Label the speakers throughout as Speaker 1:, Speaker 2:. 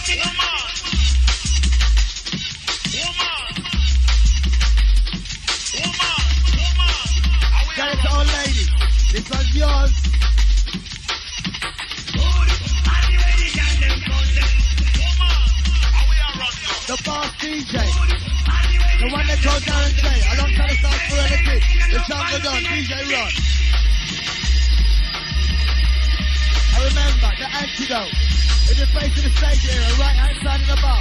Speaker 1: Get it to all ladies. This one's yours. The boss DJ. The one that told Darren J. Alongside the South Florida Kid. The Jungle Don. DJ Ron. And remember, the antidote. If you're facing the stage area, right hand side of the bar.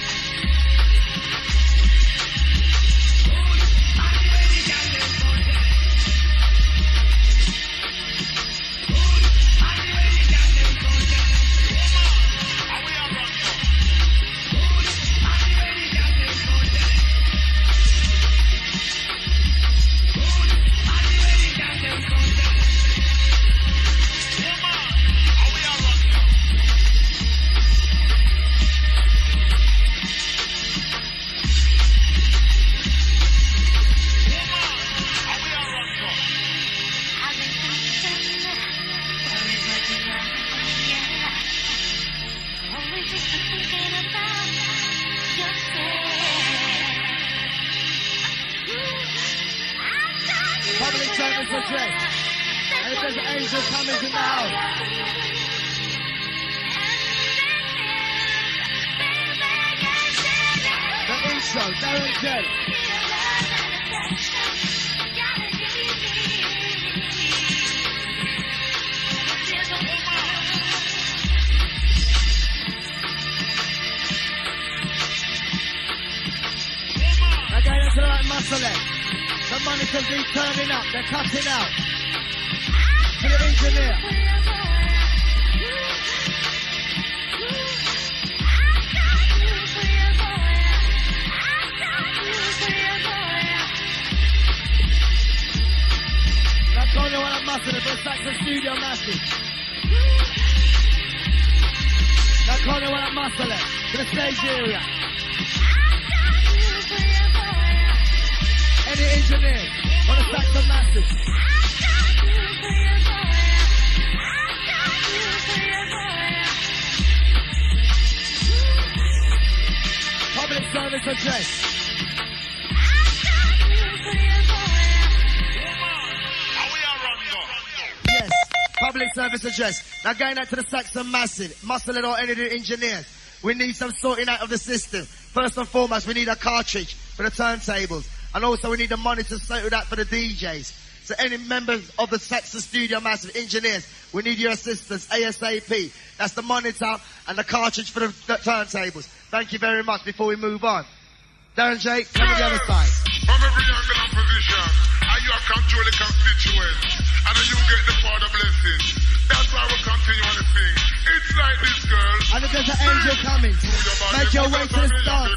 Speaker 1: Now going out to the Saxon Massive, muscle it or any of the engineers. We need some sorting out of the system. First and foremost, we need a cartridge for the turntables. And also we need the monitors sorted out for the DJs. So any members of the Saxon Studio Massive engineers, we need your assistance ASAP. That's the monitor and the cartridge for the turntables. Thank you very much before we move on. Darren J, come to the other side.
Speaker 2: From every angle and position, and you are control the constituents, and then you get the Father blessing. That's why we continue on the thing. It's like this, girl.
Speaker 1: And if there's an angel coming, make your way to the start.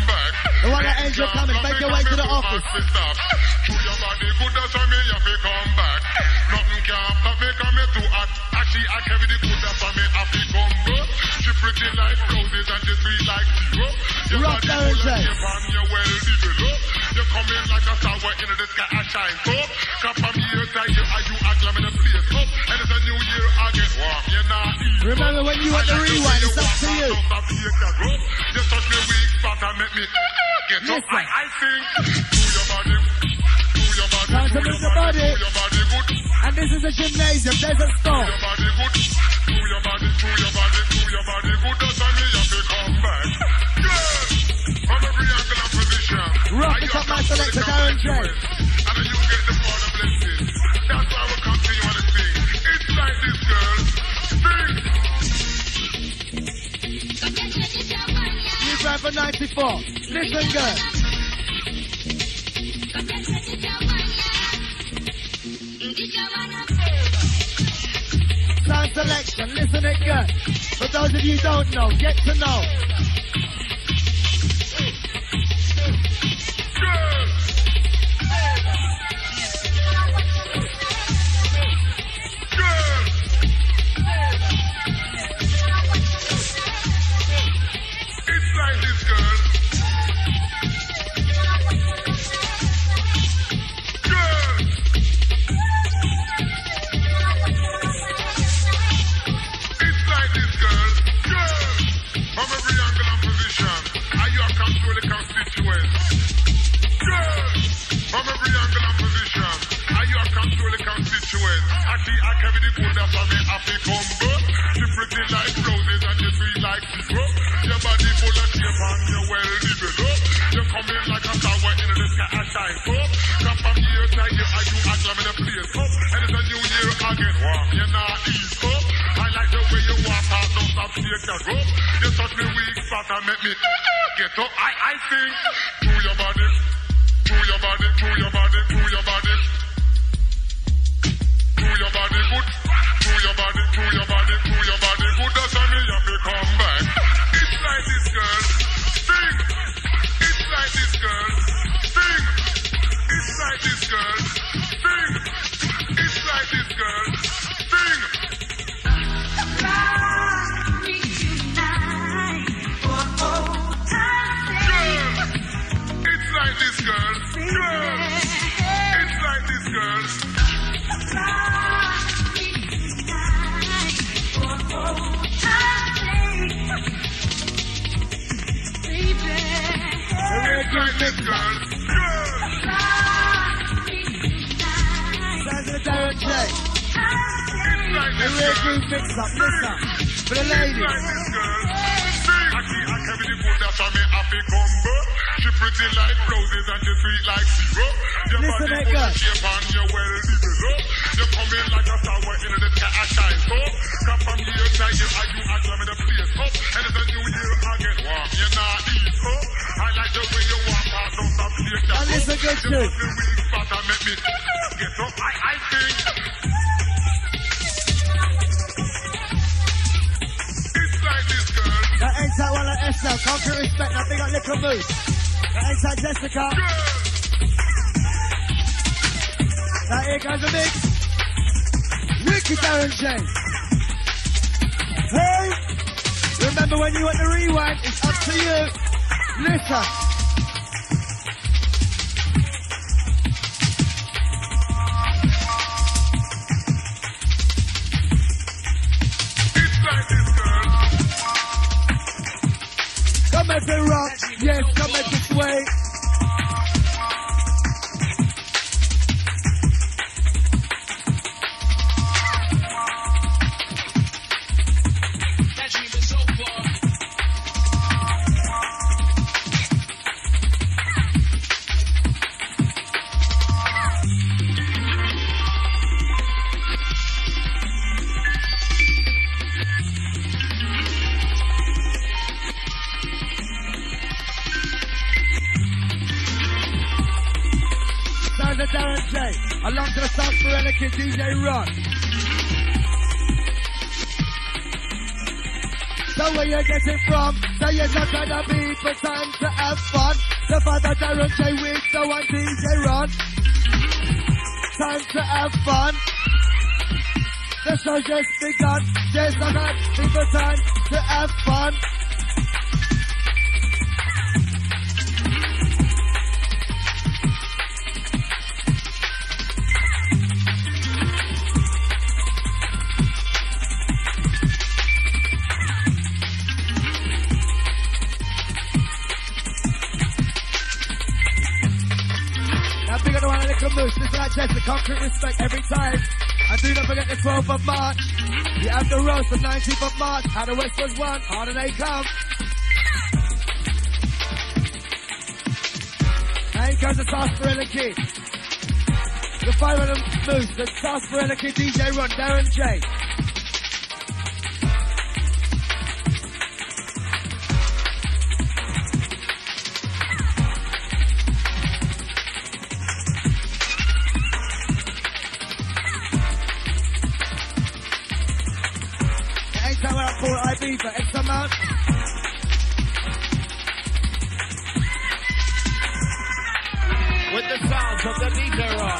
Speaker 1: The one that angel coming, make your way to the office.
Speaker 2: To your body good, that's why me have to come back. Nothing can stop me coming too hot. Actually, I carry the good, that's why me have to come back. She pretty like roses and she sweet like zero. Your body full of shape and you're well developed. You come in like a star in the sky, I shine so. Come from here, tell you, are you acclaiming the place up? And it's a new year.
Speaker 1: Remember when you want the rewind, it's up to you.
Speaker 2: Just touch me weak spot and make me get up. I sing.
Speaker 1: Time to move the body. And this is a gymnasium, there's a store.
Speaker 2: Your body good, that's why me have to come back. Yes! From every angle and position.
Speaker 1: Rock it up, my selector, Darren J.
Speaker 2: And then you get the Father blessing. That's why we continue on the thing. It's like this, girl.
Speaker 1: You drive for 94. Listen, girl. Sound selection. Listen it, girl. For those of you who don't know, get to know.
Speaker 2: From every me have to come back. She pretty like roses and you sweet like syrup. Your body full of shape and you well developed. You come in like a flower in the sky and shine up. Come from year to year and you act like in a place up. And it's a new year again, warm, you're not ease up. I like the way you walk out, don't stop, shake your rope. You touch me weak spot and make me get up. I sing to your body, to your body, to your body, to your body. To your body good, to your body, to your body, to your body good. That's why me have to come back. It's like this girl, sing. It's like this girl, sing. It's like this girl, sing. It's like this girl, sing. It's like this girl, girl. It's like this girl. It's like this girl, girl.
Speaker 1: Sounds of the Darren J.
Speaker 2: It's like
Speaker 1: The
Speaker 2: this
Speaker 1: real
Speaker 2: girl.
Speaker 1: group mix up, listen. For the ladies.
Speaker 2: Like this girl. Sing. I see I carry the food that's why me happy come back. She pretty like roses and she sweet like syrup. Your
Speaker 1: Listen,
Speaker 2: body
Speaker 1: that
Speaker 2: full
Speaker 1: girl.
Speaker 2: of shape and you well developed. You come in like a flower in the sky and shine up. Come from year to year and you act like in a place up. And it's a new year again, warm, you're not ease up. I like the way you walk out, don't stop, shake that
Speaker 1: And listen good
Speaker 2: You
Speaker 1: too.
Speaker 2: touch me weak spot and make me get up. I think it's like this girl.
Speaker 1: That ain't that one like SL. Concrete respect. That big up little moose. That ain't that Jessica. That here goes the mix. Wicked Darren J. Hey! Remember when you want the rewind, it's up to you. Listen.
Speaker 2: It's like this girl.
Speaker 1: Come at the rock. Yes, come at the sway.
Speaker 3: That dream is over.
Speaker 1: Sounds of Darren J. Along to the Sarsaparilla Kid DJ Ron. So where you getting from? So you're not trying to be for time to have fun. The father Darren J with the one DJ Ron. Time to have fun. The show just begun. There's not a people time to have fun. Now big on the one and little moose. Listen like Jessica, concrete respect every time. And do not forget the 12th of March. You have the roast the 19th of March. How the West was won, harder they come. Now here comes the Sarsaparilla Kid. The 5 of them moose, the Sarsaparilla Kid DJ Ron, Darren J. Anytime when I call IB for X amount.
Speaker 3: With the sounds of the DJ Rock.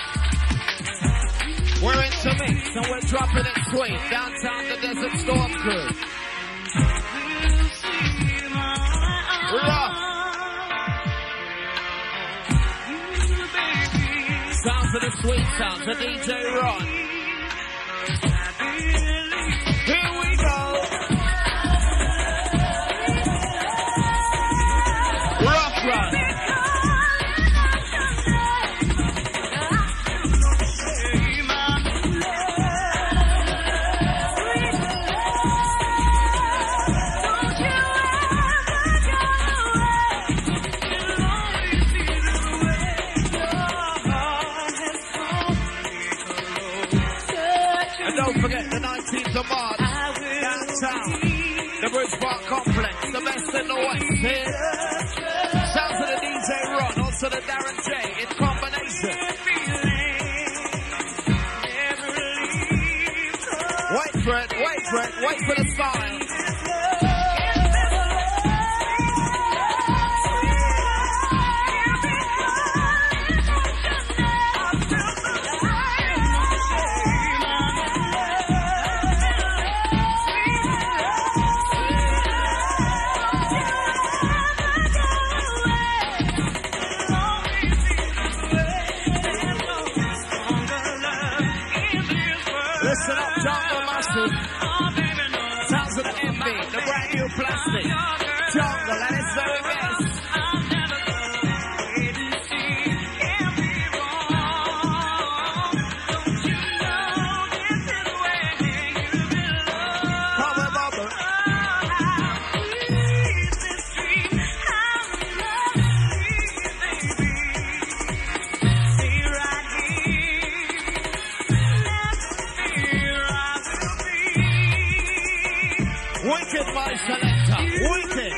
Speaker 3: We're into mix and we're dropping it sweet. Downtown the Desert Storm crew. Rock. Sounds of the sweet sounds of DJ Ron. Here we go. Rock Run. don't forget the 19th of March, downtown, the Bridge Park Complex, the best in the West here. Sounds of the DJ Ron, also the Darren J in combination. Wait for it, wait for it, wait for the style. Listen up, Jungle Massive. Sounds of the envy, the brand new plastic. Jungle at its very best. Come on, Bubba. Wicked, my selector. Wicked.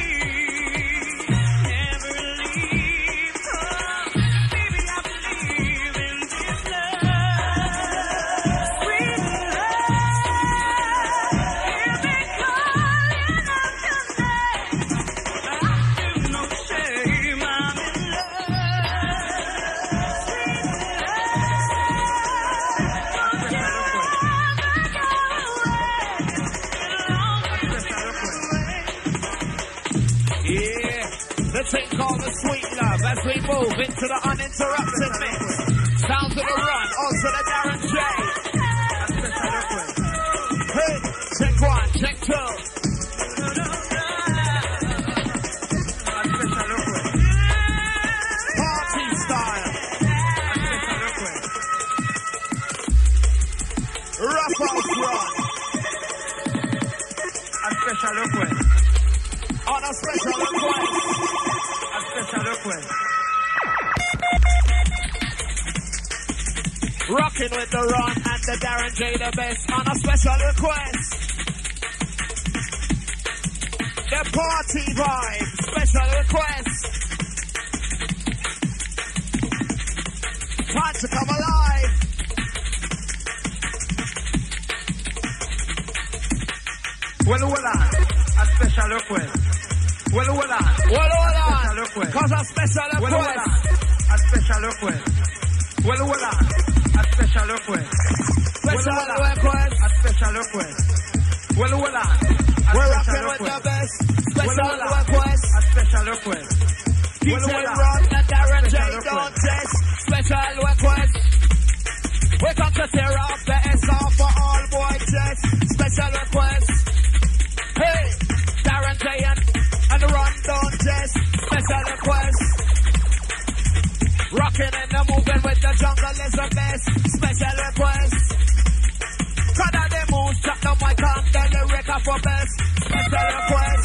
Speaker 3: The thing called the sweet love as we move into the uninterrupted mix. Sounds of the run, also the Darren J. Hey, check one, check two. Party style. Rough house run. A special request. On a special request. A special request. Rocking with the Ron and the Darren J the best on a special request. The party vibe, special request. Time to come alive. Well, a special request. Well, hold on. Cause a special request. A special request. Well, hold on. A special request. Special request. A special request. Well, hold on. We're rocking with the best. Special request. A special request. DJ Ron and Darren J don't test. Special request. We come to tear off the S off for all boy chest. Special request. Hey, Darren J and Ron don't test. Special request. Rocking and the moving with the jungle is the best. Special request. Cut out the moves, chop the mic on the lyric up for best. Special request.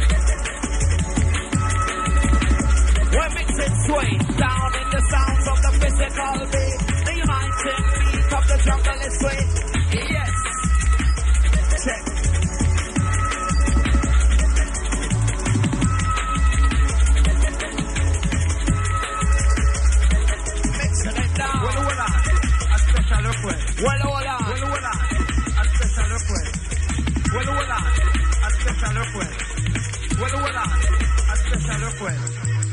Speaker 3: We're mixing sweet down in the sounds of the physical beat. The united beat of the jungle is sweet. Yes. Check. Well, hold on. A special request. Well, hold on. A special request. Well, hold on. A special request.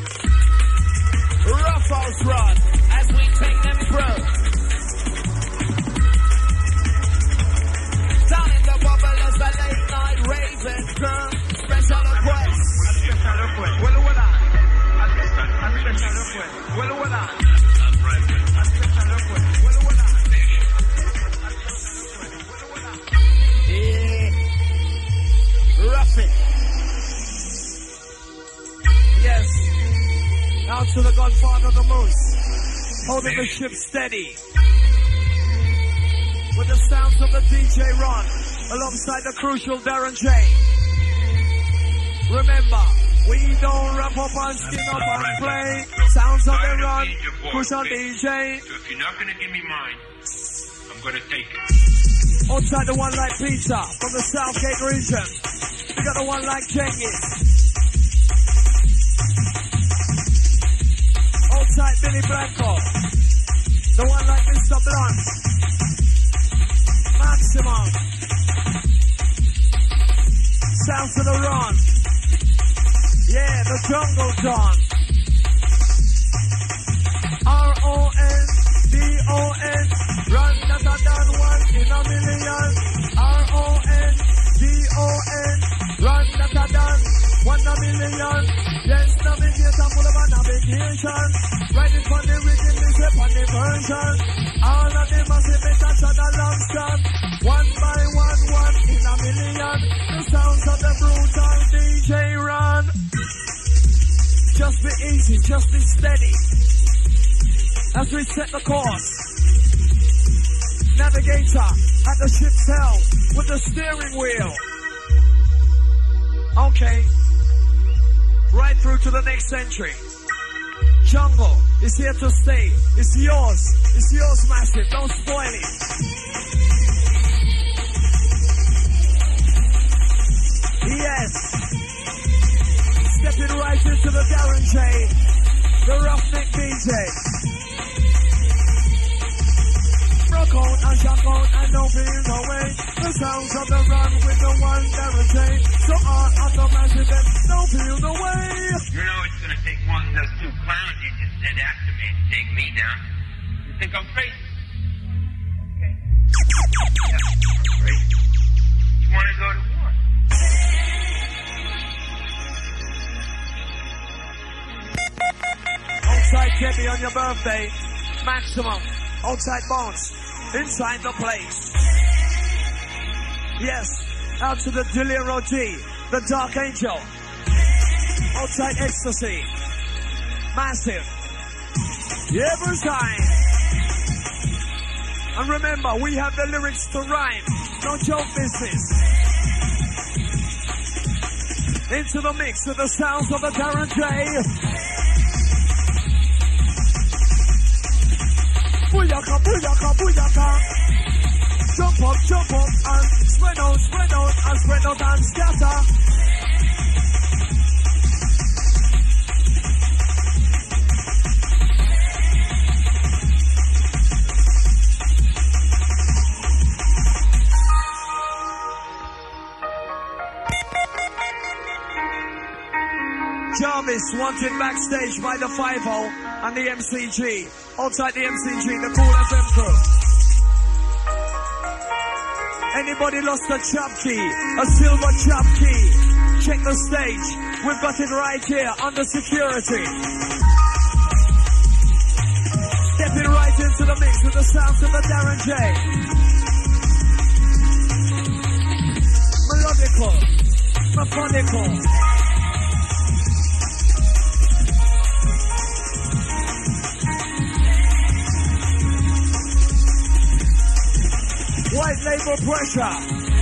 Speaker 3: Rough house run as we take them through. Down in the bubble as a late night raving drum. Special request. A special request. Well, hold on. A special request. Well, hold on. A special request. Well, hold on. Rough it. Yes. Out to the Godfather of the Moose. Holding the ship steady. With the sounds of the DJ Ron. Alongside the crucial Darren J. Remember, we don't wrap up and skin up and play. Sounds of the Ron. Crucial DJ.
Speaker 2: So if you're not going to give me mine, I'm going to take it.
Speaker 3: Outside the one like Peter from the Southgate region. We got the one like Genghis. Outside Billy Blanco. The one like Mr. Blunt. Maximum. Sounds of the run. Yeah, the jungle John. R-O-N-D-O-N. Run that I done one in a million. R-O-N-D-O-N. Run that I done 1 million. Yes, navigator full of a navigation. Right in front of the rhythm, this is on the version. All of them must be better than a long shot. 1 by 1 in a million. The sounds of the brutal DJ run. Just be easy, just be steady. As we set the course. Navigator at the ship's helm with the steering wheel. Okay. Right through to the next century. Jungle is here to stay. It's yours. It's yours, massive. Don't spoil it. Yes. Stepping right into the Darren J. The Roughneck DJ. Rock out and shock out and don't feel no way. The sounds of the run with the one Darren J. So all of the massive don't feel no way.
Speaker 4: You know it's gonna take one of those 2 clowns you just sent after me to take me down. You think I'm crazy? Okay. Yeah, crazy. You wanna go to war?
Speaker 3: Outside Debbie on your birthday. Maximum. Outside Bones. Inside the place. Yes. Out to the Deliro G. The Dark Angel. Outside Ecstasy. Massive. Every time. And remember, we have the lyrics to rhyme. No joke business. Into the mix with the sounds of the Darren J. Booyaka, booyaka, booyaka. Jump up, and spread out, and spread out and scatter. Jarvis wanted backstage by the 5-0 and the MCG. Outside the MCG, the Cool FM crew. Anybody lost a chop key, a silver chop key? Check the stage. We've got it right here under security. Stepping right into the mix with the sounds of the Darren J. Melodical, methodical. White label pressure.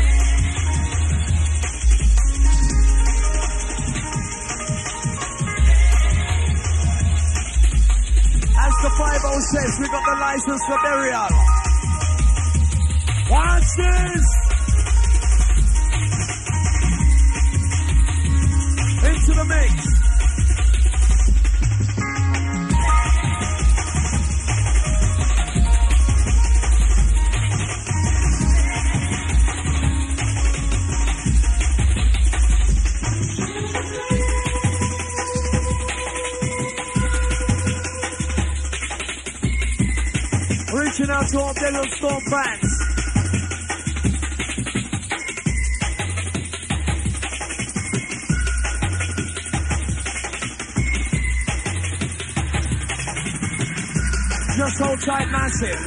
Speaker 3: As the 5-0 says, we got the license for burial. Watch this. Into the mix. Reaching out to all Devil Storm fans. Just hold tight, massive.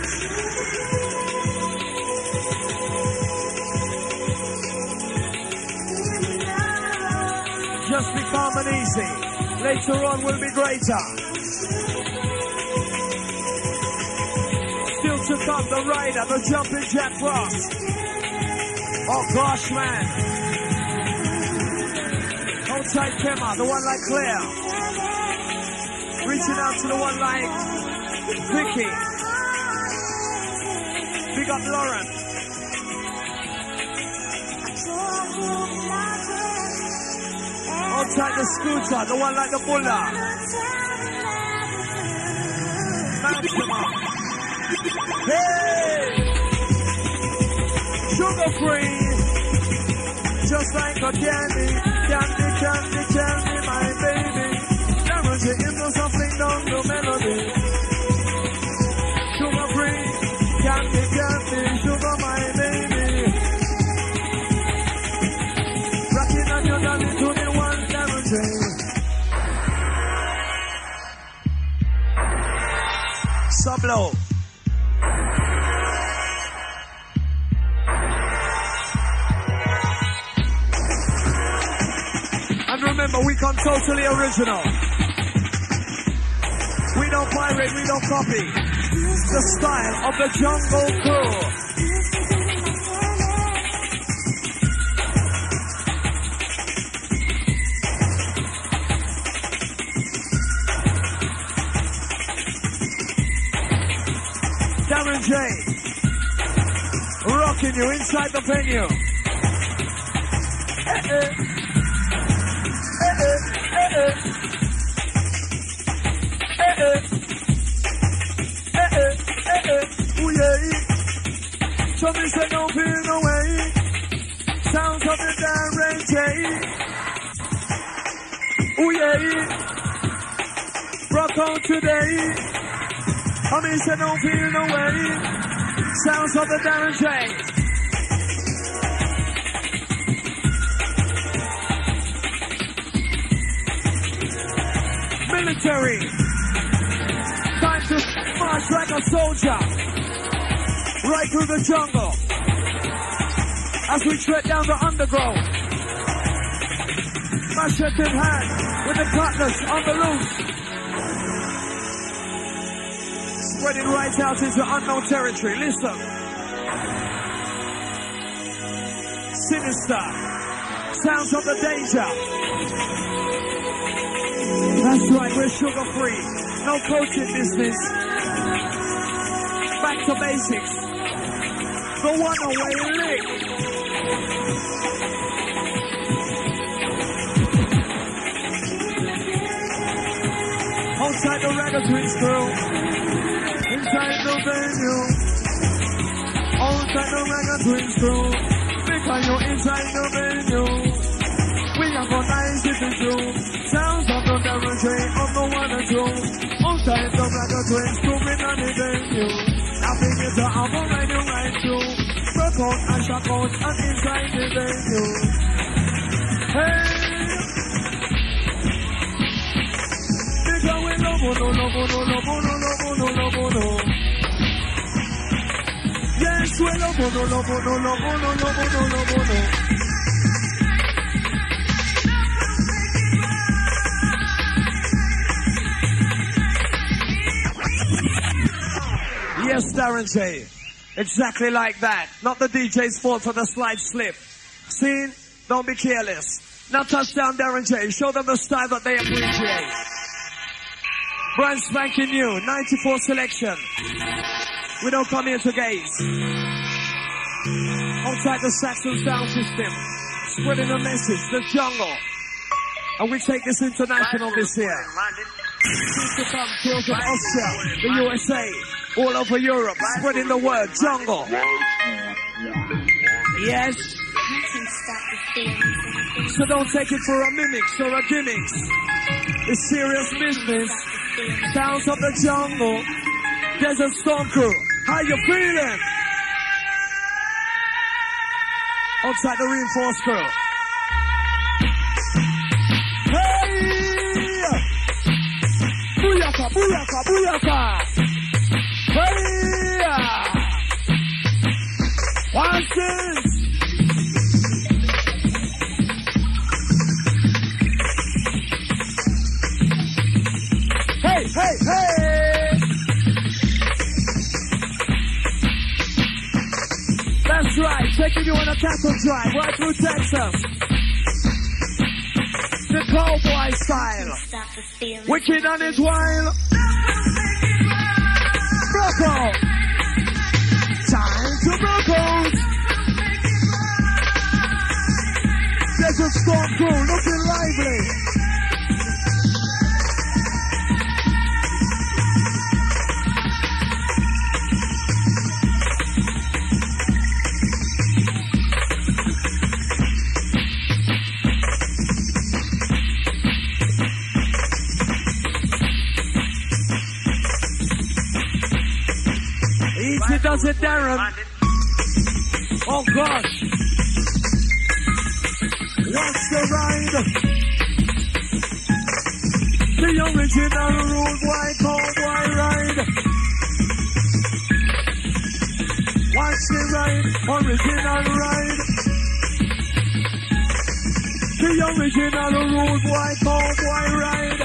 Speaker 3: Just be calm and easy. Later on will be greater. Still to come, the rider, the jumping Jack Frost. Oh gosh, man. Hold tight, Kemmer, the one like Claire. Reaching out to the one like Vicky. Big up Lauren. Outside the scooter, the one like the mullah. Bounce them up. Hey! Sugar free. Just like a candy. Candy, candy, candy, my baby. Never get into something down the melody. Sugar free. Candy, candy, sugar, my baby. Rocking on your dolly to the one Darren J. Sublow. And remember, we come totally original. We don't pirate, we don't copy. The style of the Jungle Crew. Darren J. Rocking you inside the venue. Ooh yeah. So me say don't feel no way. Sounds of the Darren J. Ooh yeah. Rock on today. I mean say don't feel no way. Sounds of the Darren J. Military. Time to march like a soldier. Right through the jungle. As we tread down the underground. Machete in hand. With the cutlass on the loose. Spreading right out into unknown territory. Listen. Sinister. Sounds of the danger. That's right, we're sugar free. No coaching business. Back to basics. The one-away lick. Outside the Ragga Twins crew. Inside the venue. Outside the Ragga Twins crew. Because you're inside the venue. We are for nice if it's true. Sounds of the Darren J of the one and two. Outside the Ragga Twins moving on the venue. Nothing is the album right you right through. Broke out and shock out and inside the venue. Hey! Because we love no. Yes, we love no. Yes, Darren J. Exactly like that. Not the DJ's fault for the slight slip. See? Don't be careless. Now touchdown, Darren J. Show them the style that they appreciate. Brand spanking new. 94 selection. We don't come here to gaze. Outside the Saxon sound system. Spreading the message. The jungle. And we take this international this year. Seems to come tours of Austria, the USA, all over Europe, spreading the word, jungle. Yes. So don't take it for a mimics or a gimmicks. It's serious business. Sounds of the jungle. Desert Storm Crew. How you feeling? Outside the Reinforced Crew. Booyaka, booyaka, booyaka. Hey! What's this? Hey, hey, hey! That's right, taking you on a cattle drive right through Texas. The cowboy style. Wicked on his wild. Broke out. Time to broke out. There's a Storm Crew looking lively. Was it Darren? Oh gosh. What's the ride? The original rude white cowboy ride. What's the ride? Original ride. The original rude white cowboy ride.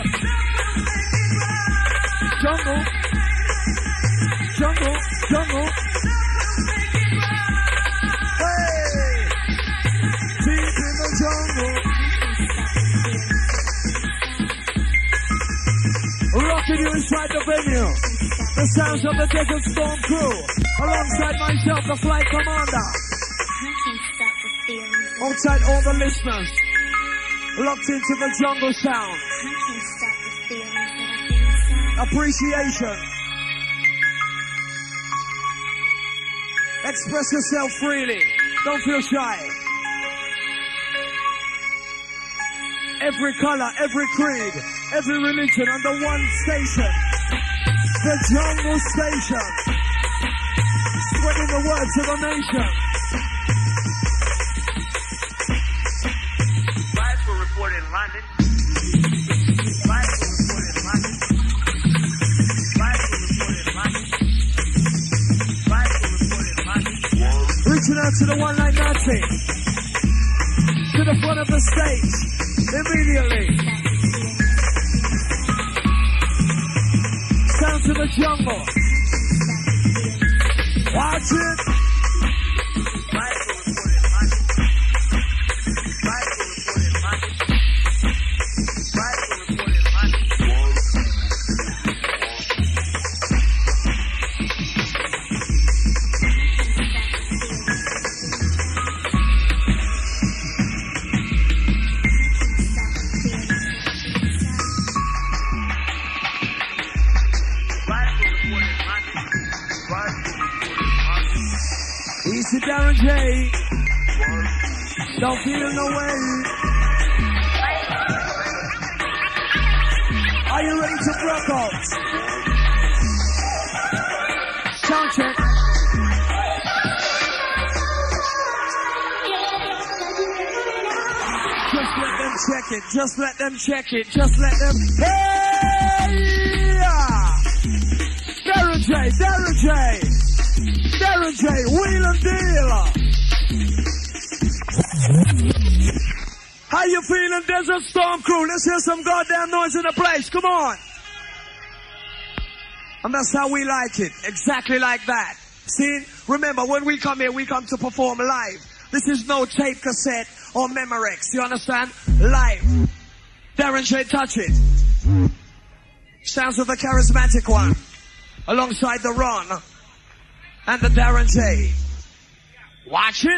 Speaker 3: Jungle. Jungle. Jungle. Hey! Deep in the jungle. Rocking you inside the venue. The sounds of the Desert Storm crew. Alongside myself, the flight commander. Outside all the listeners. Locked into the jungle sound. Appreciation. Express yourself freely. Don't feel shy. Every color, every creed, every religion under one station. The Jungle Station. Spreading the word to the nation.
Speaker 4: Live will report in London. Live will report in London. Live will report in London. Live will report in London.
Speaker 3: Reaching out to the one like Nazi. To the front of the stage. Immediately. Sound to the jungle. Watch it.
Speaker 4: Live will report in London. Live will report in London. Live will report in London.
Speaker 3: Easy Darren J. Don't feel no way. Are you ready to rock out? Sound check. Just let them check it. Just let them check it. Just let them. Hey! Darren J. Darren J. Darren J, wheel and deal. How you feeling, Desert Storm crew? Let's hear some goddamn noise in the place. Come on. And that's how we like it. Exactly like that. See? Remember, when we come here, we come to perform live. This is no tape cassette or Memorex. You understand? Live. Darren J, touch it. Sounds of the charismatic one. Alongside the Ron. And the Darren J. Watch it.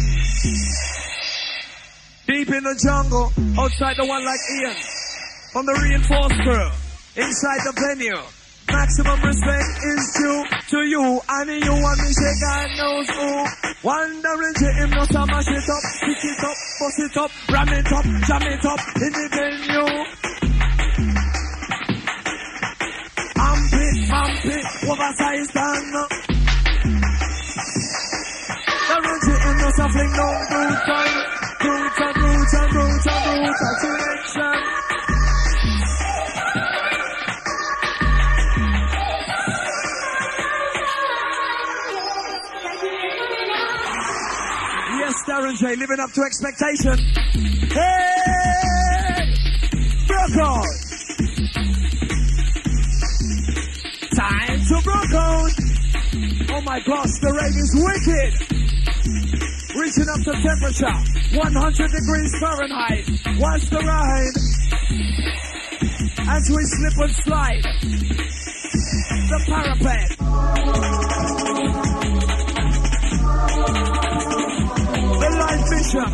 Speaker 3: Deep in the jungle. Outside the one like Ian. From the reinforced crew. Inside the venue. Maximum respect is due to you. I mean you want me say God knows who. One Darren J. Him no some mash it up. Pick it up. Bust it up. Ram it up. Jam it up. In the venue. Pump it. Oversized and Darren J in the suffering no brutal selection. Yes, Darren J living up to expectation. Hey! Rock on! Time to rock on! Oh my gosh, the rain is wicked! Reaching up to temperature, 100 degrees Fahrenheit. What's the ride? As we slip and slide, the parapet. The light vision.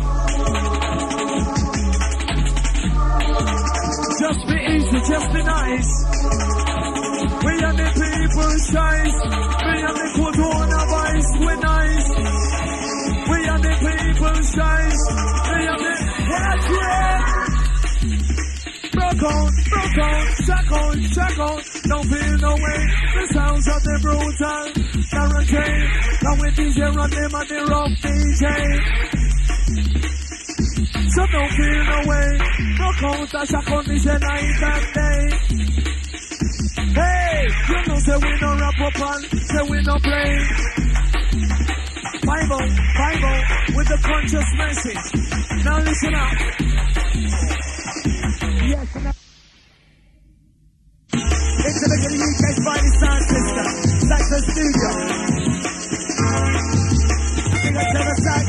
Speaker 3: Just be easy, just be nice. We are the people's choice. We are the put on a voice, we're nice. We are the people's choice. We are the... Watch it! Rock Check on, don't feel no way. The sounds of the brutal Darren J. Come with DJ, run them at the rock DJ. So don't feel no way. Rock out and check on this night and day. Hey, you know say we no rap up and say we no play. Bible, with the conscious message. Now listen up. Yes, into the UK's finest sound system, Saxon Studio. Big up to the sax.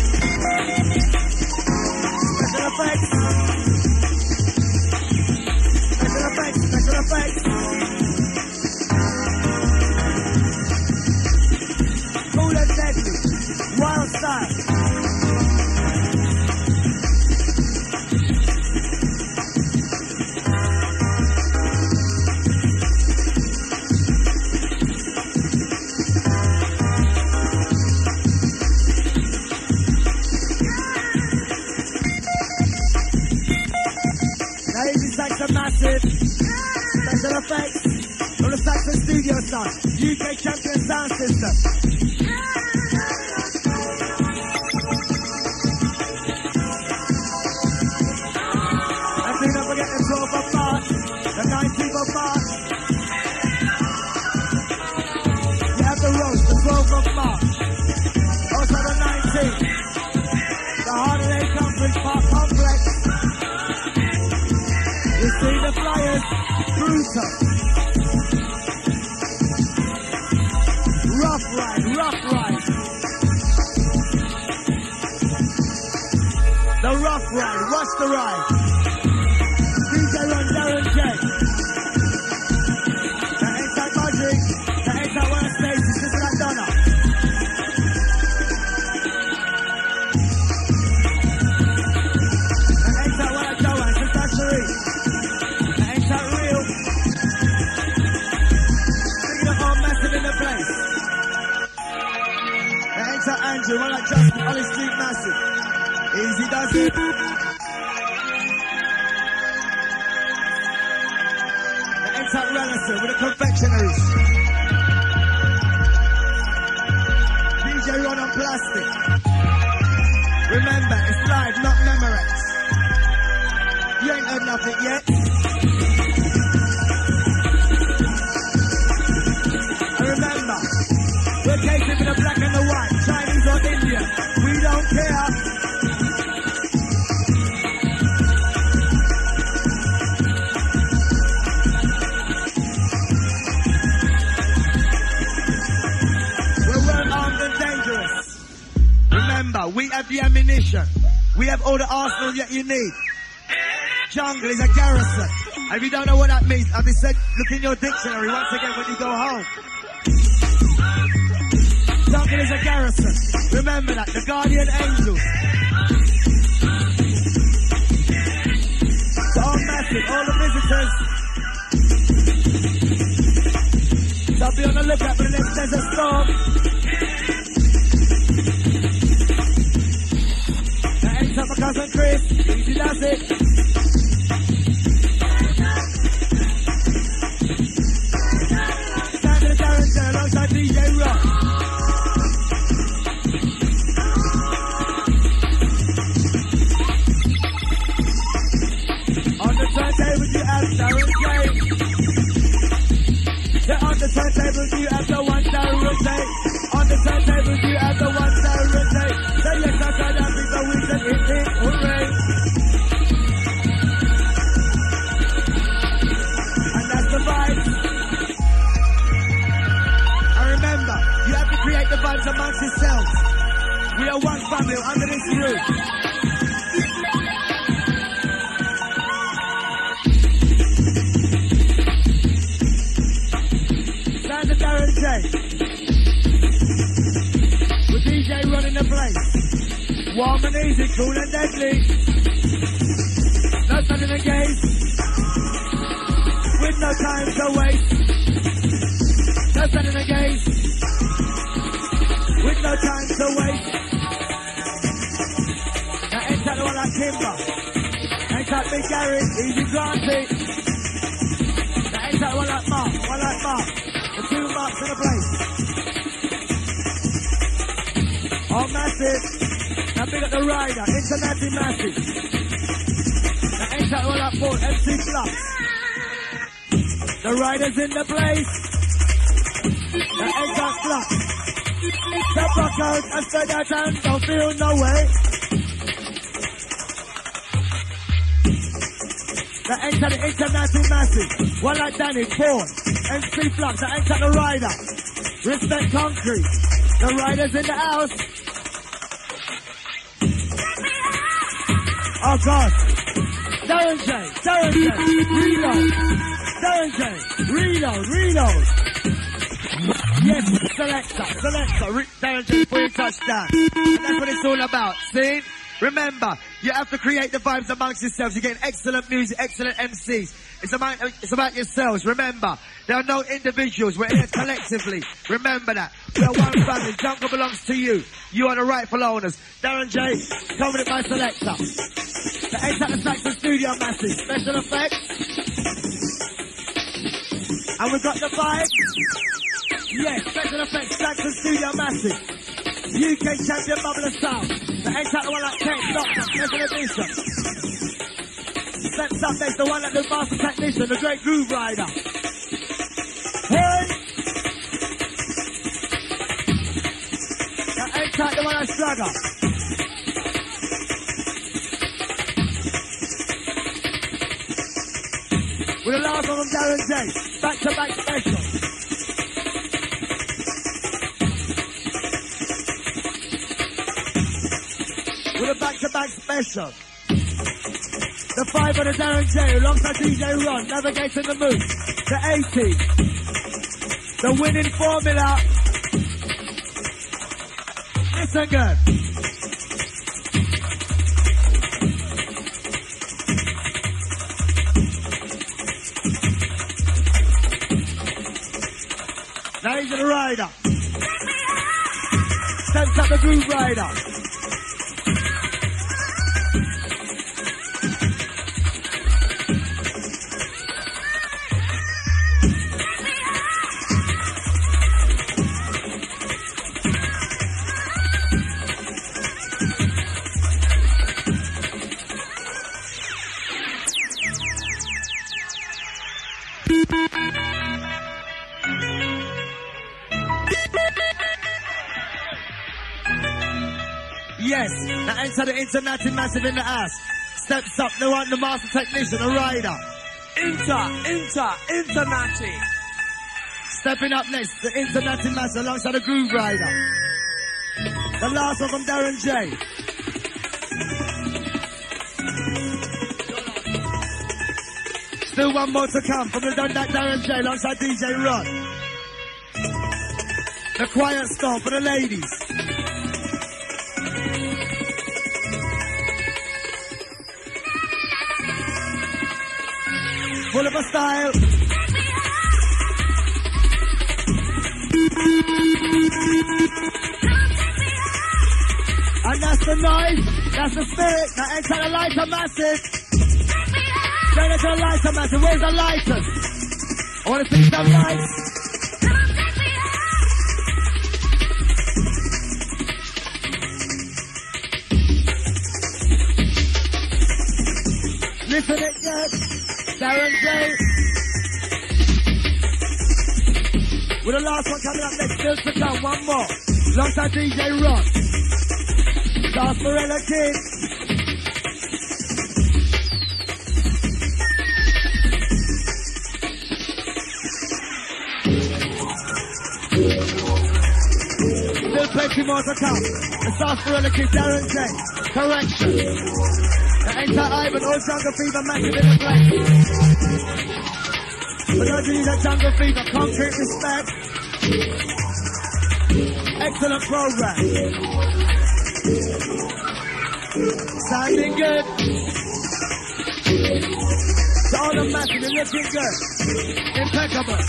Speaker 3: Special effects. Cool and deadly. Wild style. Massive special effects from the Saxon Studio side, UK champion sound system. And do not forget the 12th of March, the 19th of March. You have the roast, the 12th of March. Also the 19th, the Holiday Conference Park Complex. You see the flyers, brutal. Rough ride. The rough ride, watch the ride. DJ Run, Darren J. The inside Magic, the inside Workspace, it's just like Donna. The inside Work Joanne, it's just like Cherie. In the place. The enter Andrew, one like Justin, Ollie Street Massive. Easy does it. The enter Renison with the confectionaries. DJ Ron on plastic. Remember, it's live, not Memorex. You ain't heard nothing yet. Remember, we're catering for the black and the white, Chinese or Indian. We don't care. We're well armed and dangerous. Remember, we have the ammunition. We have all the arsenal that you need. Jungle is a garrison. And if you don't know what that means, I've said, look in your dictionary once again when you go home. Jungle is a garrison. Remember that. The guardian angels. So all massive, all the visitors. So be on the lookout for the next Desert Storm. That ends up my cousin Chris. Easy does it. Stand to the Darren J alongside DJ Rock. Turntables you have Darren J. On the turntables you have the one Darren J. On the turntables you have the one Darren J. Say yes, I said that because we said it, hooray. And that's the vibe. And remember, you have to create the vibes amongst yourselves. We are one family under this roof. Darren J. With DJ running the place. Warm and easy, cool and deadly. No time in the game. With no time to waste. No time in the game. With no time to waste. Now enter the one like Kimber. A8 Big Gary, Easy Granty. The A8 one like Mark. The two marks in the place. Oh, massive. Now big up the rider, International Massive. The A8 one like Paul, MC Flux. The rider's in the place. The A8 Flux. The buckles and spread out and don't feel no way. The enter the International Massive. One like Danny, Paul, MC Flux, the enter the rider. Respect Concrete. The rider's in the house. Oh God. Darren J. Reload. Yes, selector. Darren J. Put your touchdown. And that's what it's all about. See? Remember, you have to create the vibes amongst yourselves. You get excellent music, excellent MCs. It's about yourselves. Remember, there are no individuals. We're here collectively. Remember that. We are one family. Jungle belongs to you. You are the rightful owners. Darren J. covered it by selector. The A8 at the Saxon Studio Massive. Special effects. And we've got the vibe. Yes, special effects. Saxon Studio Massive. UK champion Bubble of Sound. The A8 at the one like Tech Doctor. Special edition. Steps up next, the one like the Master Technician. The Great Groove Rider. Hey! The A8 at the one like Slugger. With the last one from Darren J. Back-to-back special. With a back-to-back special. The 5 on the Darren J. Alongside DJ Ron. Navigating the move. The 80. The winning formula. Listen good. Now he's the rider. Steps up the Groove Rider. Yes, now enter the International Massive in the ass. Steps up, the one, the Master Technician, the rider. International. Stepping up next, the International Massive alongside the Groove Rider. The last one from Darren J. Still one more to come from the Darren J alongside DJ Ron. The Quiet Storm for the ladies. Full of a style. And that's the noise, that's the spirit. Now enter the lighter massive. Then enter the lighter massive. Where's the lighters? I want to see some lights. Listen it, yes. Darren J. With the last one coming up next, still to come, one more. Alongside DJ Ron. Sarsaparilla Kid. Still plenty more to come. The Sarsaparilla Kid, Darren J. Correction. The anti-Ivan or Jungle Fever massive in the black. For those of you that Jungle Fever, concrete respect. Excellent program. Sounding good. To all the massive, you're looking good. Impeccable.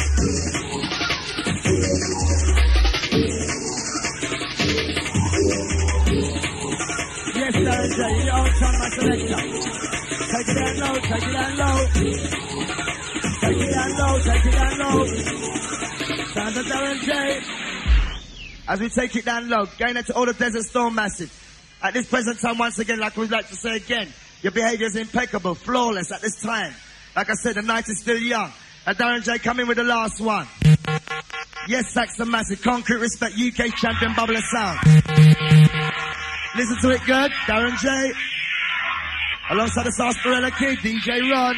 Speaker 3: Yes, Darren J, you're on time, my selector.
Speaker 1: take it down low, take it down low. Take it down low, take it down low. Sound of Darren J. As we take it down low, going into all the Desert Storm Massive. At this present time, once again, like we'd like to say again, your behavior is impeccable, flawless at this time. Like I said, the night is still young. And Darren J come in with the last one. Yes, Saxon Massive, Concrete Respect, UK champion, Bubble of Sound. Listen to it good, Darren J. Alongside the Sarsaparilla Kid, DJ Ron.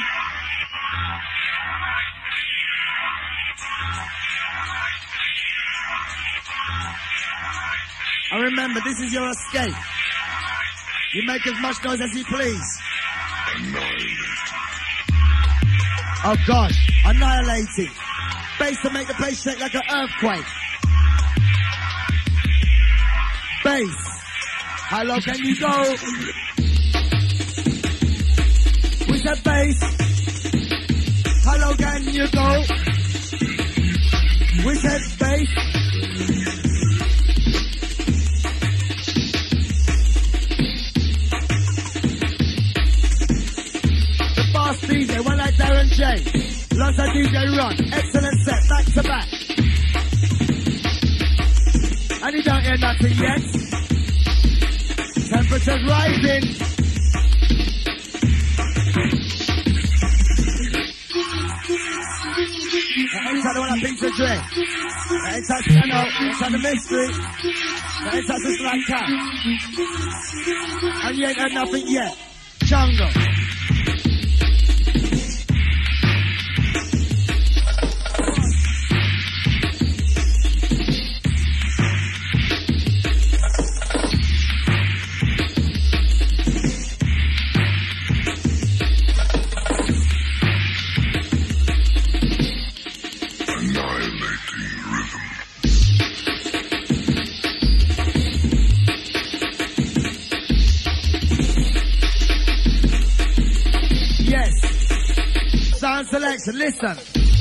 Speaker 1: And remember, this is your escape. You make as much noise as you please. Oh gosh, annihilating. Bass to make the bass shake like an earthquake. Bass. How low can you go? We said bass. How low can you go? We said bass. The fast DJ, one like Darren J. Alongside DJ Ron. Excellent set, back to back. And you don't hear nothing yet. Temperatures rising. That ain't the one that thinks a drink. That ain't touch the note. Ain't touch the mystery. That ain't touch the black cat. And you ain't heard nothing yet. Jungle. Selection, listen.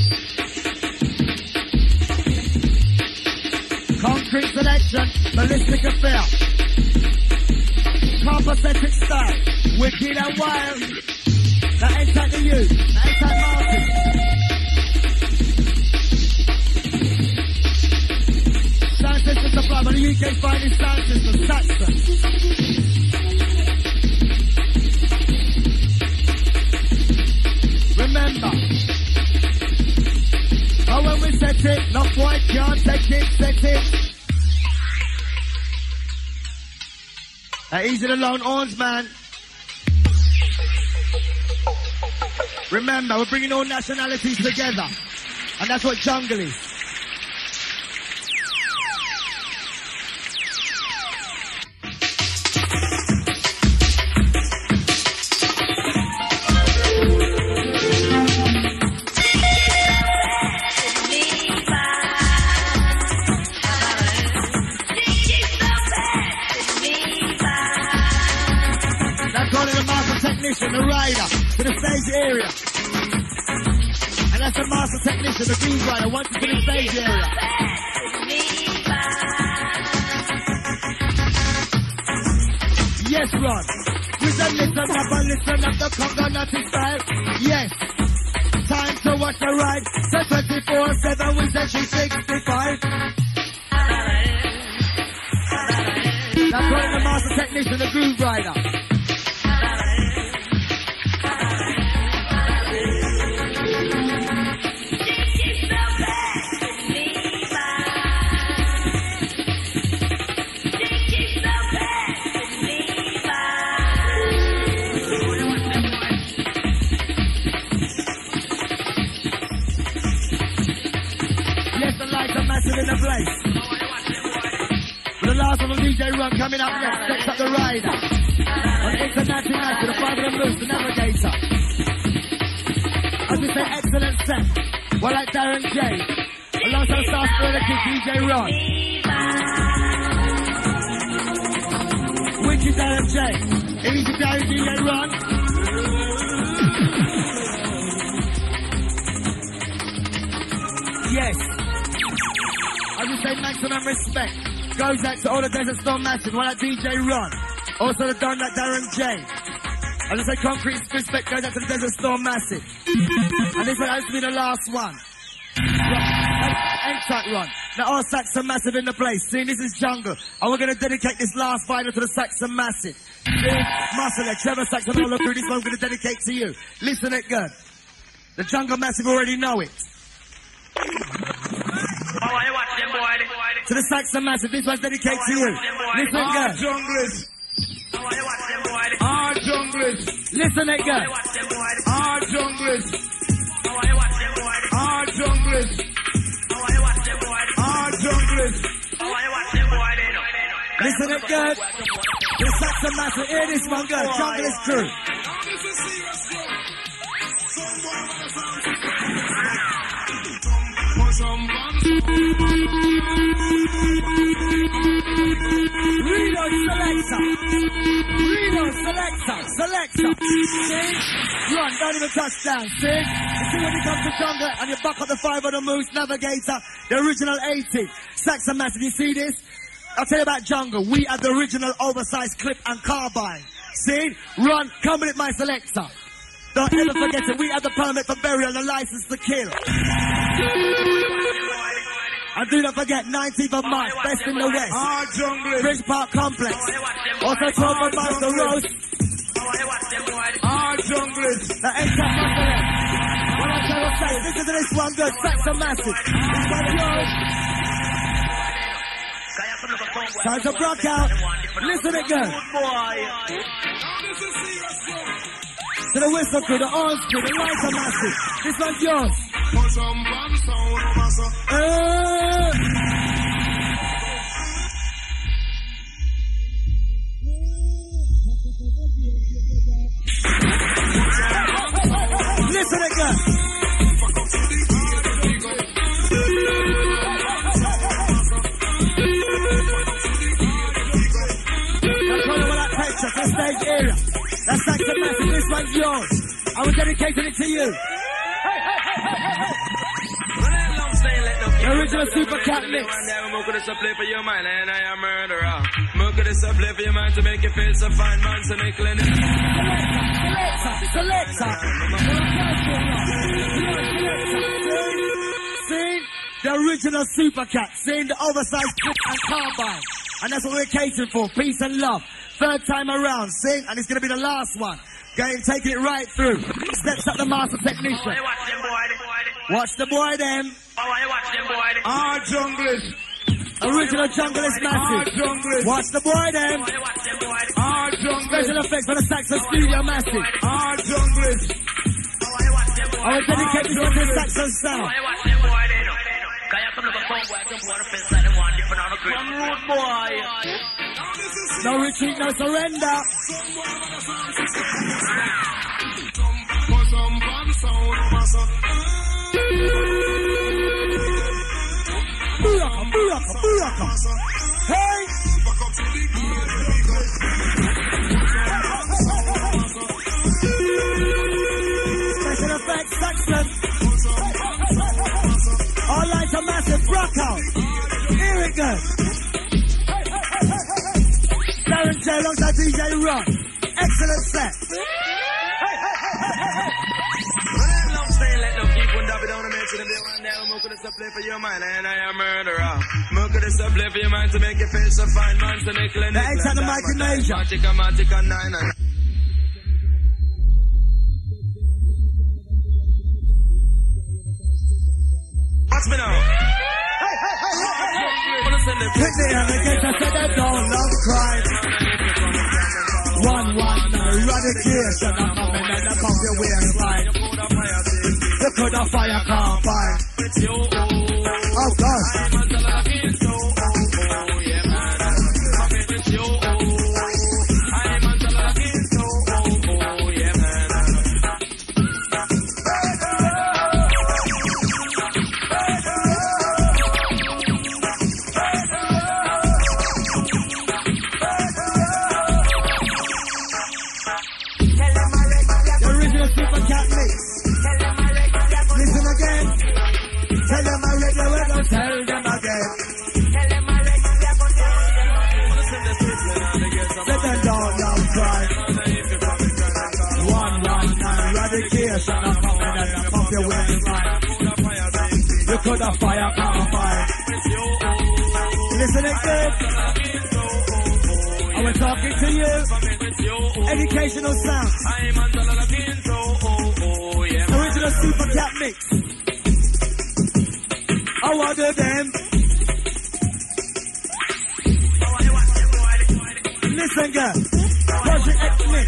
Speaker 1: Concrete selection, ballistic affair. Compositic style, wicked and wild. That ain't like the youth, that ain't like Martin. Sound system supply by the UK finest sound system, Saxon. Remember, oh, when we set it, no boy can't take it, set it. Easy the lone horns, man. Remember, we're bringing all nationalities together, and that's what jungle is. The rider to the stage area, and that's the master technician, the groove rider, once to the stage area. Yes, Ron, we done listen up and listen up the Congo Nazi style. Yes, time to watch the ride. So 24/7 we said she's 65. That's right, the master technician, the groove rider. In the place. For the last one of DJ Run coming up next, next up the rider. On International Night to the Five of the Moves, the Navigator. As we say, excellent set. Well, like Darren J. Alongside Sarsaparilla Kid, DJ Ron. Which is Darren J. Easy Darren, DJ Ron. Yes. As we say, maximum respect goes out to all the Desert Storm Massive, one like DJ Ron, also the Don like Darren J. I just say concrete respect goes out to the Desert Storm Massive. And this one has to be the last one. End track run. Now all Saxon Massive in the place. See, this is Jungle. And we're going to dedicate this last final to the Saxon Massive. See, Muscle, Trevor Saxon, all through this one I'm going to dedicate to you. Listen it good. The Jungle Massive already know it. To the Saxon Massive, this one's dedicated to you. Listen good.
Speaker 3: Junglers. Our junglers.
Speaker 1: Listen it good.
Speaker 3: Our junglers. Our junglers. Our junglers.
Speaker 1: Listen it good. The Saxon Massive, hear this one good. Junglers crew. Selector. See? Run, don't even touch down. See? You see when it comes to jungle and you buck up the 5 on the Moose Navigator, the original 80. Saxon Massive, you see this? I'll tell you about jungle. We had the original oversized clip and carbine. See? Run, come with it, my selector. Don't ever forget it. We had the permit for burial and the license to kill. And do not forget, 19th of March, best in the West.
Speaker 3: Our junglers.
Speaker 1: Bridge Park Complex. Also 12 of March, the Roast.
Speaker 3: Our junglers.
Speaker 1: The N-Tap Muscle. What I'm trying to say, listen to this one good. Saxon Massive. This one yours. Time to block out. Listen it good. To the Whistle crew, the Orange crew, the Lighter Massive. This one's yours. Listen again. That's stage area. That's Saxon Massive. This one's yours. I was dedicating it to you. The original Super Cat mix.
Speaker 3: Look at this play for your mind, and I am murderer. Look at this play for your mind to make you feel so fine, man. So make Selector. See? The original Super Cat. Seeing the oversized clip and carbine. And that's what we're catering for. Peace and love. Third time around. See? And it's going to be the last one. Going, taking it right through. Steps up the master technician. Watch the boy them. Our junglers.
Speaker 1: Original Junglers Massive.
Speaker 3: Our junglers.
Speaker 1: Watch the boy them.
Speaker 3: Our junglers.
Speaker 1: Special effects for the Saxon Studio Massive.
Speaker 3: Our junglers.
Speaker 1: I will dedicate this one to the Saxon sound.
Speaker 3: One road boy.
Speaker 1: No retreat, no surrender. Buraka. Hey! Special effects, Saxon. All lights are massive, rock out. Here it goes. Darren J alongside DJ Ron. Excellent set.
Speaker 3: Let no people double down and mention them. They want them. Look at this play for your mind, and I am murderer. Look at this play for your mind to make you feel so fine, man. To make it.
Speaker 1: The X and the Mike in Asia.
Speaker 3: Magic and 9. Watch me now.
Speaker 1: Pick the hand against us and they don't love crime. 1-1, no eradication. I'm coming and I'm off your waistline. Look at the fire combine. Oh gosh.
Speaker 5: Tell them
Speaker 3: Vacation are coming and I pump your wings right. You could have fire, can't fight. Listen again. I was talking to you. Educational sound. Original Super Cat mix. I order them. Listen, girl. Project X mix.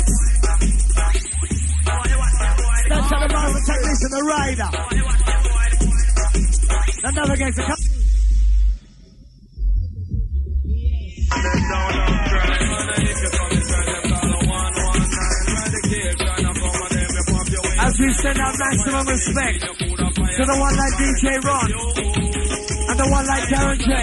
Speaker 3: That's how the master technician, the rider. The navigator. As we send out maximum respect to the one like DJ Ron and the one like Darren J.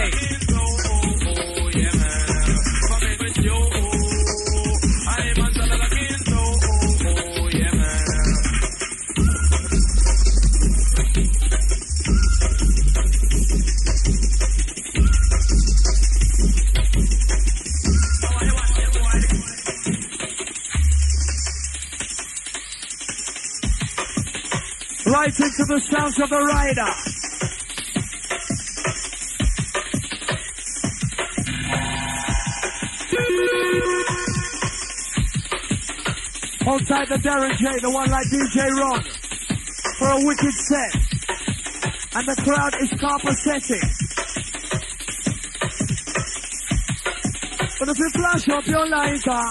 Speaker 3: Right into the sounds of the rider. Hold tight the Darren J, the one like DJ Ron, for a wicked set. And the crowd is copacetic. But if you flash up your lighter,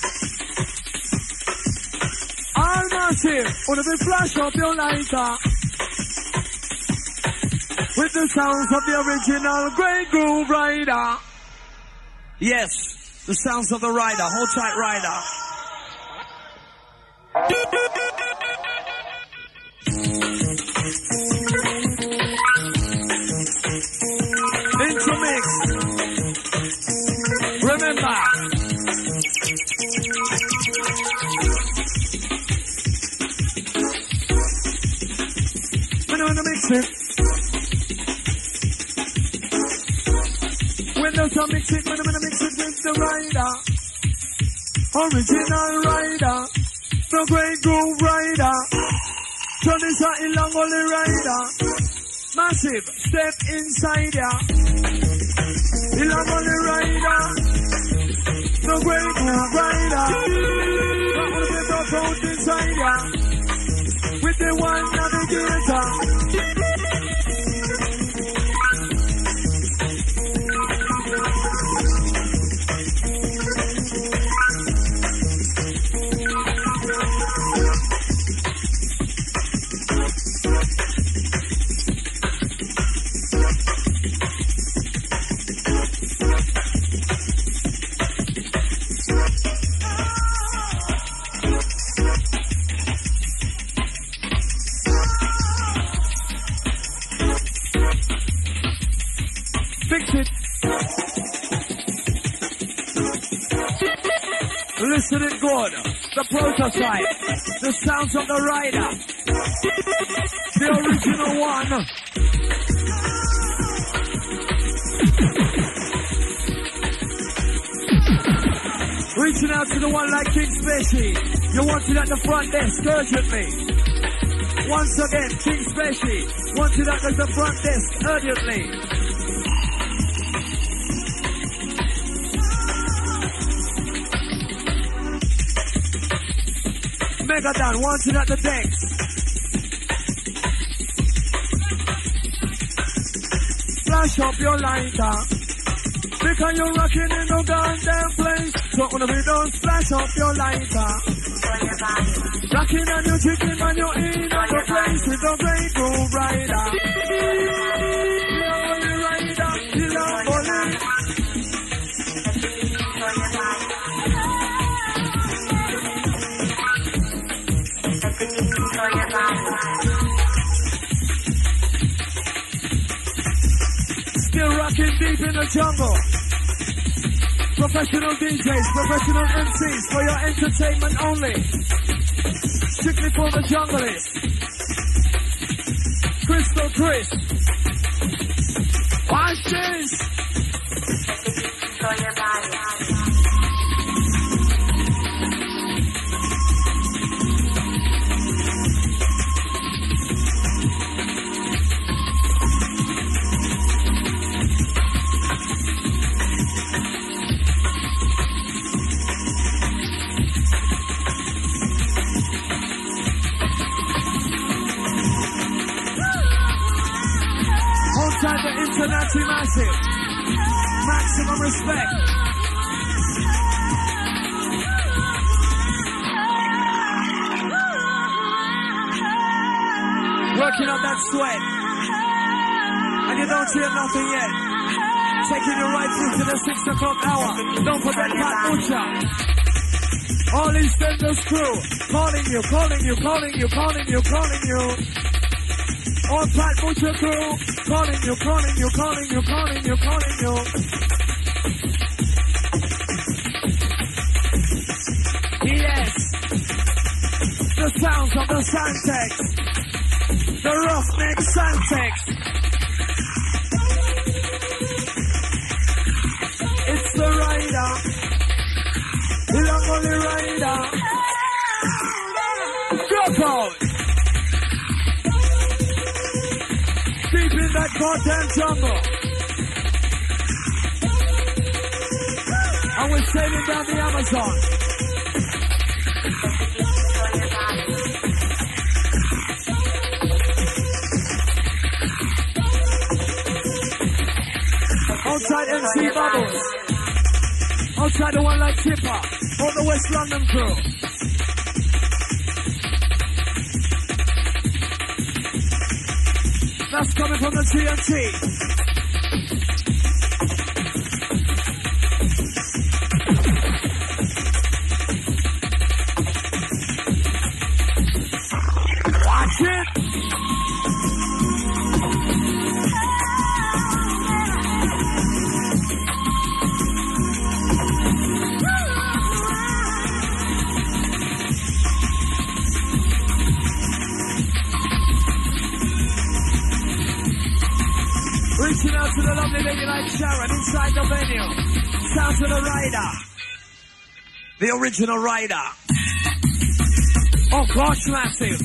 Speaker 3: all massive, or if you flash up your lighter, with the sounds of the original Grey Groove Rider. Yes, the sounds of the rider. Hold tight, rider. Intermix. Remember. We're doing the mixing. Windows are mixing. We're gonna mix it with the rider. Original rider. The Grey Groove Rider. Johnny Satin Long Only Rider. Massive. Step inside ya. The Long Only Rider. The Grey Groove Rider. Not gonna get the boat inside ya. With the one navigator. Listening good, the prototype, the sounds of the rider, the original one. Reaching out to the one like King Spacey, you want it at the front desk urgently. Once again, King Spacey, want it at the front desk urgently. Megadon, wanted at the decks. Flash up your lighter. Because you're rocking in no goddamn place. So when we don't flash up your lighter. Rocking on your chicken and you're in the place with the Grey Groove Rider. The only rider, the only. Still rocking deep in the jungle. Professional DJs, professional MCs for your entertainment only. Strictly for the junglists. Crystal Chris. Watch this. For your body. Mighty Massive. Maximum respect. Working up that sweat. And you don't hear nothing yet. Taking you right into the 6 o'clock hour. Don't forget Pat Butcher. All EastEnders crew. Calling you, calling you, calling you, calling you, calling you. All Pat Butcher crew. Calling you, calling you, calling you, calling you, calling you. Yes. The sounds of the Santex. The Roughneck Santex. It's the rider. The long only rider. Drop out. Deep in that goddamn jungle. And we're sailing down the Amazon. Outside MC Bubbles. Outside the one like Tipper. All the West London crew. That's coming from the TNT. Watch it. Reaching out to the lovely lady like Sharon inside the venue. Sound to the rider. The original rider. Oh gosh, massive.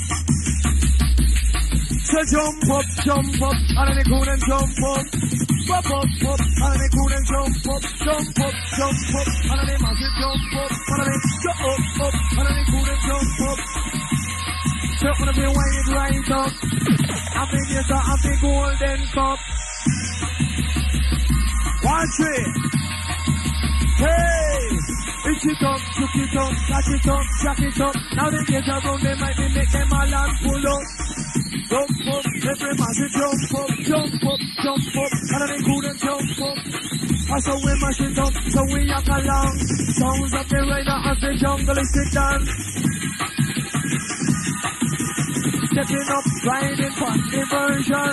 Speaker 3: So jump up, and then they cool and jump up. Pop up, and then they cool and jump up. Jump up, and then they massive jump up. And then they go up, and then they cool and jump up. Jump on the way it right up. I think you got a big golden cup. Watch it. Hey! It's it up, took it up, jack it up, jack it up. Now they get around, they might be make them a land pull up. Jump up, every man say jump up, jump up, jump up. And then they couldn't jump up. And so we mash it up, so we yak along. Sounds of the rider as the jungleistic dance. Stepping up, riding for diversion.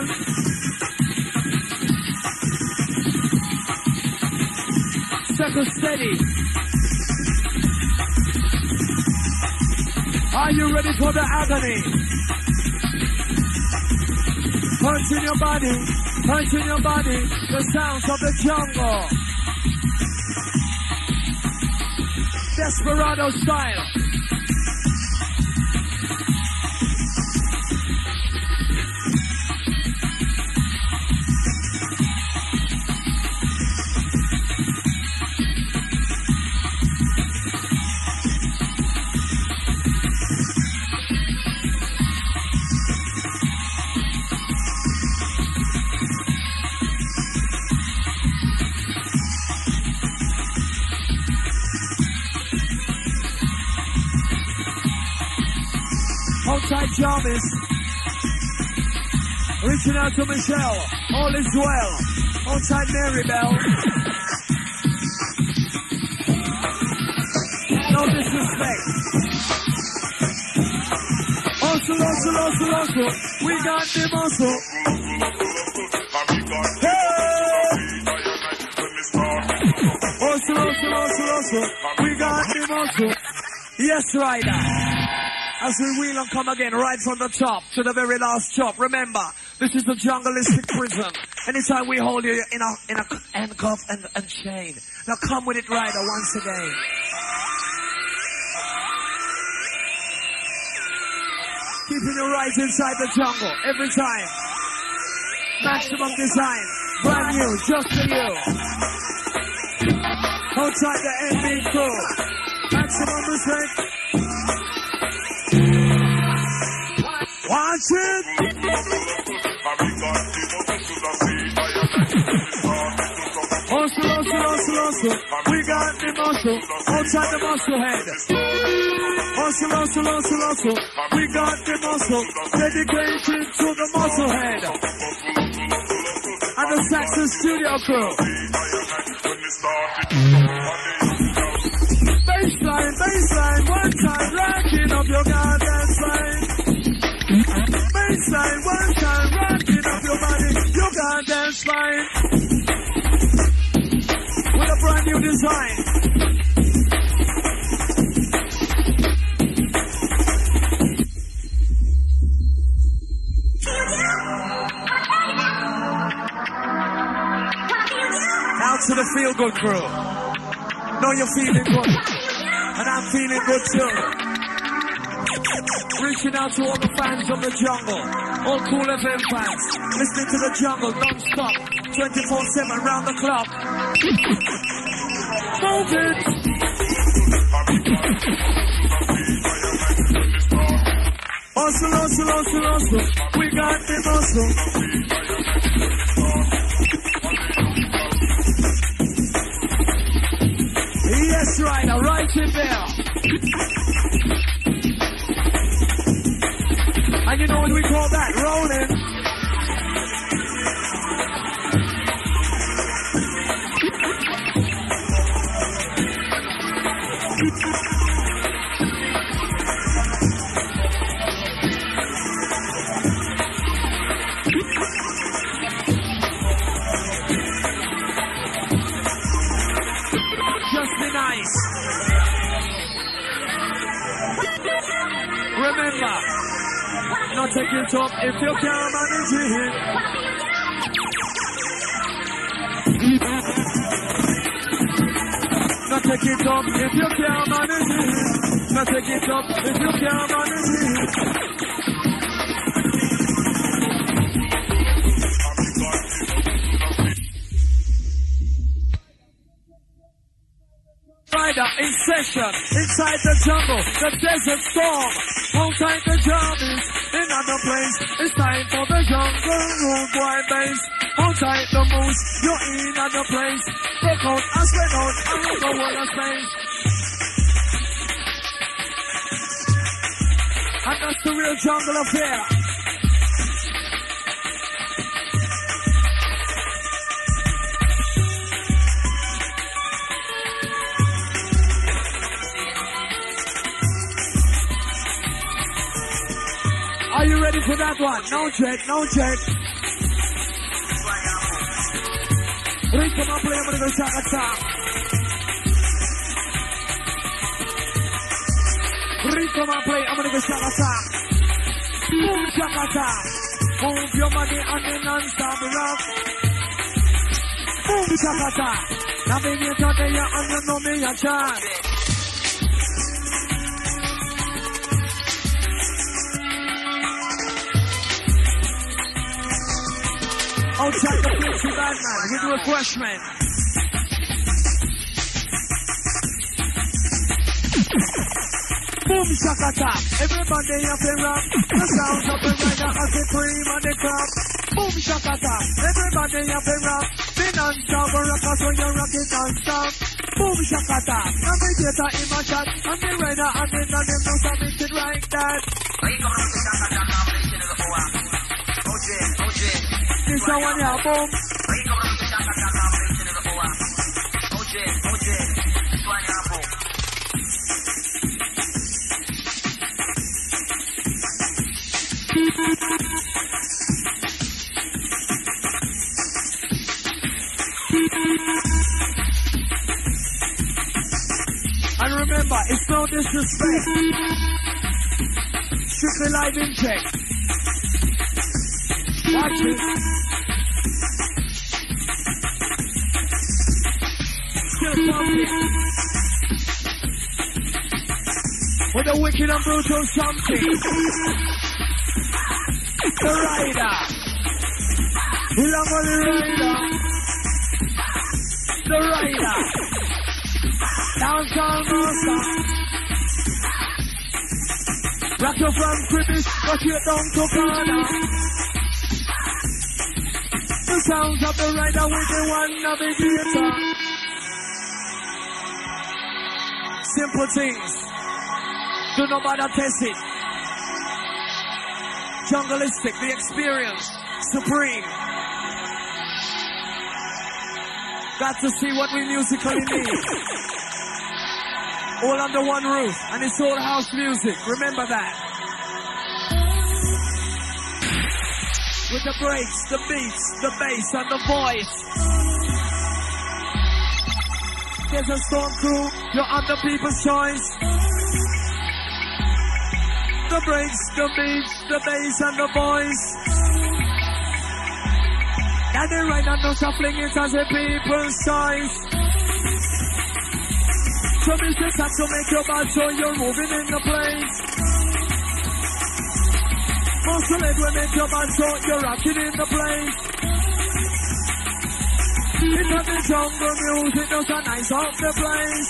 Speaker 3: Settle steady. Are you ready for the agony? Punch in your body, punch in your body. The sounds of the jungle. Desperado style. Outside Jarvis, reaching out to Michelle, all is well. Outside Marybelle, no disrespect. Also, we got the muscle. Hey! Also, we got the muscle. Yes, Ryder. As we wheel and come again, right from the top to the very last chop. Remember, this is the jungleistic prison. Anytime we hold you in a handcuff and chain. Now come with it, Ryder, once again. Keeping you right inside the jungle, every time. Maximum design, brand new, just for you. Outside the NB crew, maximum respect. Watch it! muscle. We got the muscle. Outside the muscle head. Muscle, muscle, muscle, muscle. We got the muscle. Dedicated to the muscle head. And the Saxon studio crew. Baseline, baseline, one time, rocking up your goddamn spine. Baseline, one time, rocking up your body, your goddamn spine. With a brand new design. Out to the feel good crew. Know you're feeling good. And I'm feeling good too. Reaching out to all the fans of the jungle. All Cool FM fans. Listening to the jungle non-stop. 24/7 round the clock. Move it! Hustle, hustle, hustle, hustle. We got the muscle. Yes, right, right in there. And you know what we call that? Rolling. Remember, not take it up if you can't manage it. Not take it up if you can't manage it. Not take it up if you can't manage it. Rider in session, inside the jungle, the desert storm. Hold tight, the job is in another place. It's time for the jungle road boy bass. Hold tight, the moose, you're in another place. Break out and spread out and move the whole of space. And that's the real jungle affair. Are you ready for that one? No check, no check. Rico, my play, I'm gonna go shot attack. Rico, my play, I'm gonna go shot attack. Boom, shot attack. Move your money and then non-stop rock. Boom, shot attack. Navigator there and you know me a chance. Outside the Flexi Bandman with refreshment. Boom shakata, everybody up and rock. The sounds of the rider as the cream on the crop. Boom shakata, everybody up and rock. The non-stop rockers when you rock it non-stop. Boom shakata, navigator in my shot. And the rider and the non-them don't submit it like that. This is one ya boom. And remember, it's no disrespect. Strictly live in check. Watch it. Still pumping. With a wicked and brutal something. The rider. Love the rider. The rider. Downtown Monster. Rock your from British, rock your down to Ghana. The sounds of the rider with the one navigator. simple things. Do not bother test it. Jungleistic, the experience, supreme. Got to see what we musically need. All under one roof, and it's all house music. Remember that. With the breaks, the beats, the bass, and the voice. There's a storm crew, you're under people's choice. The breaks, the beats, the bass, and the voice. And they right now shuffling it as a people's choice. So music has to make your bad so you're moving in the place. Muscle it will make your bad so you're rocking in the place. It's not the jungle music, just a nice off the place.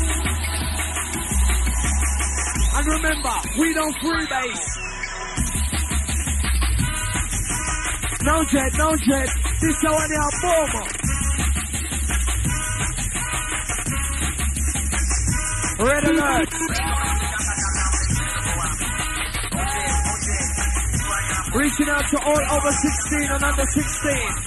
Speaker 3: And remember, we don't freebase. No jet, no jet. This is one your former. Red alert. Reaching out to all over 16 and under 16.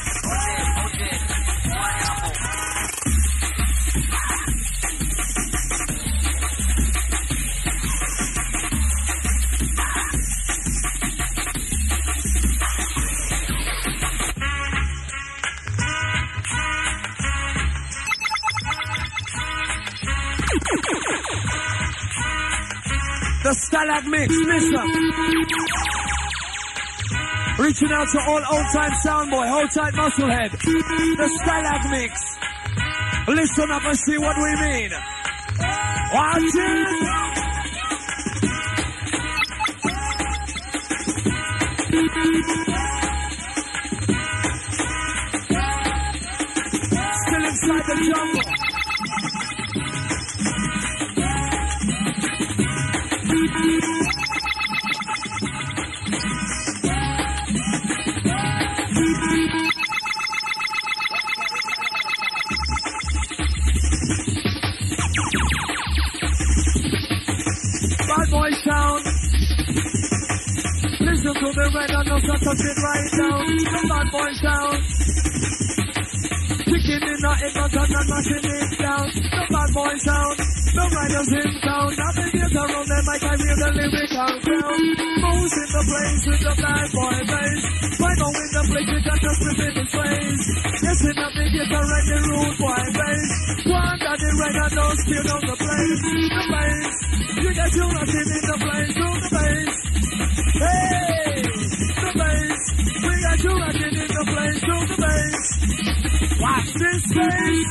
Speaker 3: The Stalag Mix, listen. Reaching out to all old-time soundboy, hold-tight musclehead. The Stalag Mix. Listen up and see what we mean. Watch it! Still inside the jungle. Bad boy sound. Listen to the red and no touch it right down. The bad boy sound. Kicking in the ignorant and mashing it down. The bad boy sound. The riders in town. Navigate around them like I hear the lyrical crown. Moves in the place with the bad boy bass. Right now in the place we got just within his face. Yes, we navigate around the rude boy bass. One that the rider don't steal down the place. The bass. You get you rocking in the place to the bass. Hey! The bass. We got you rocking in the place to the bass. Watch this bass.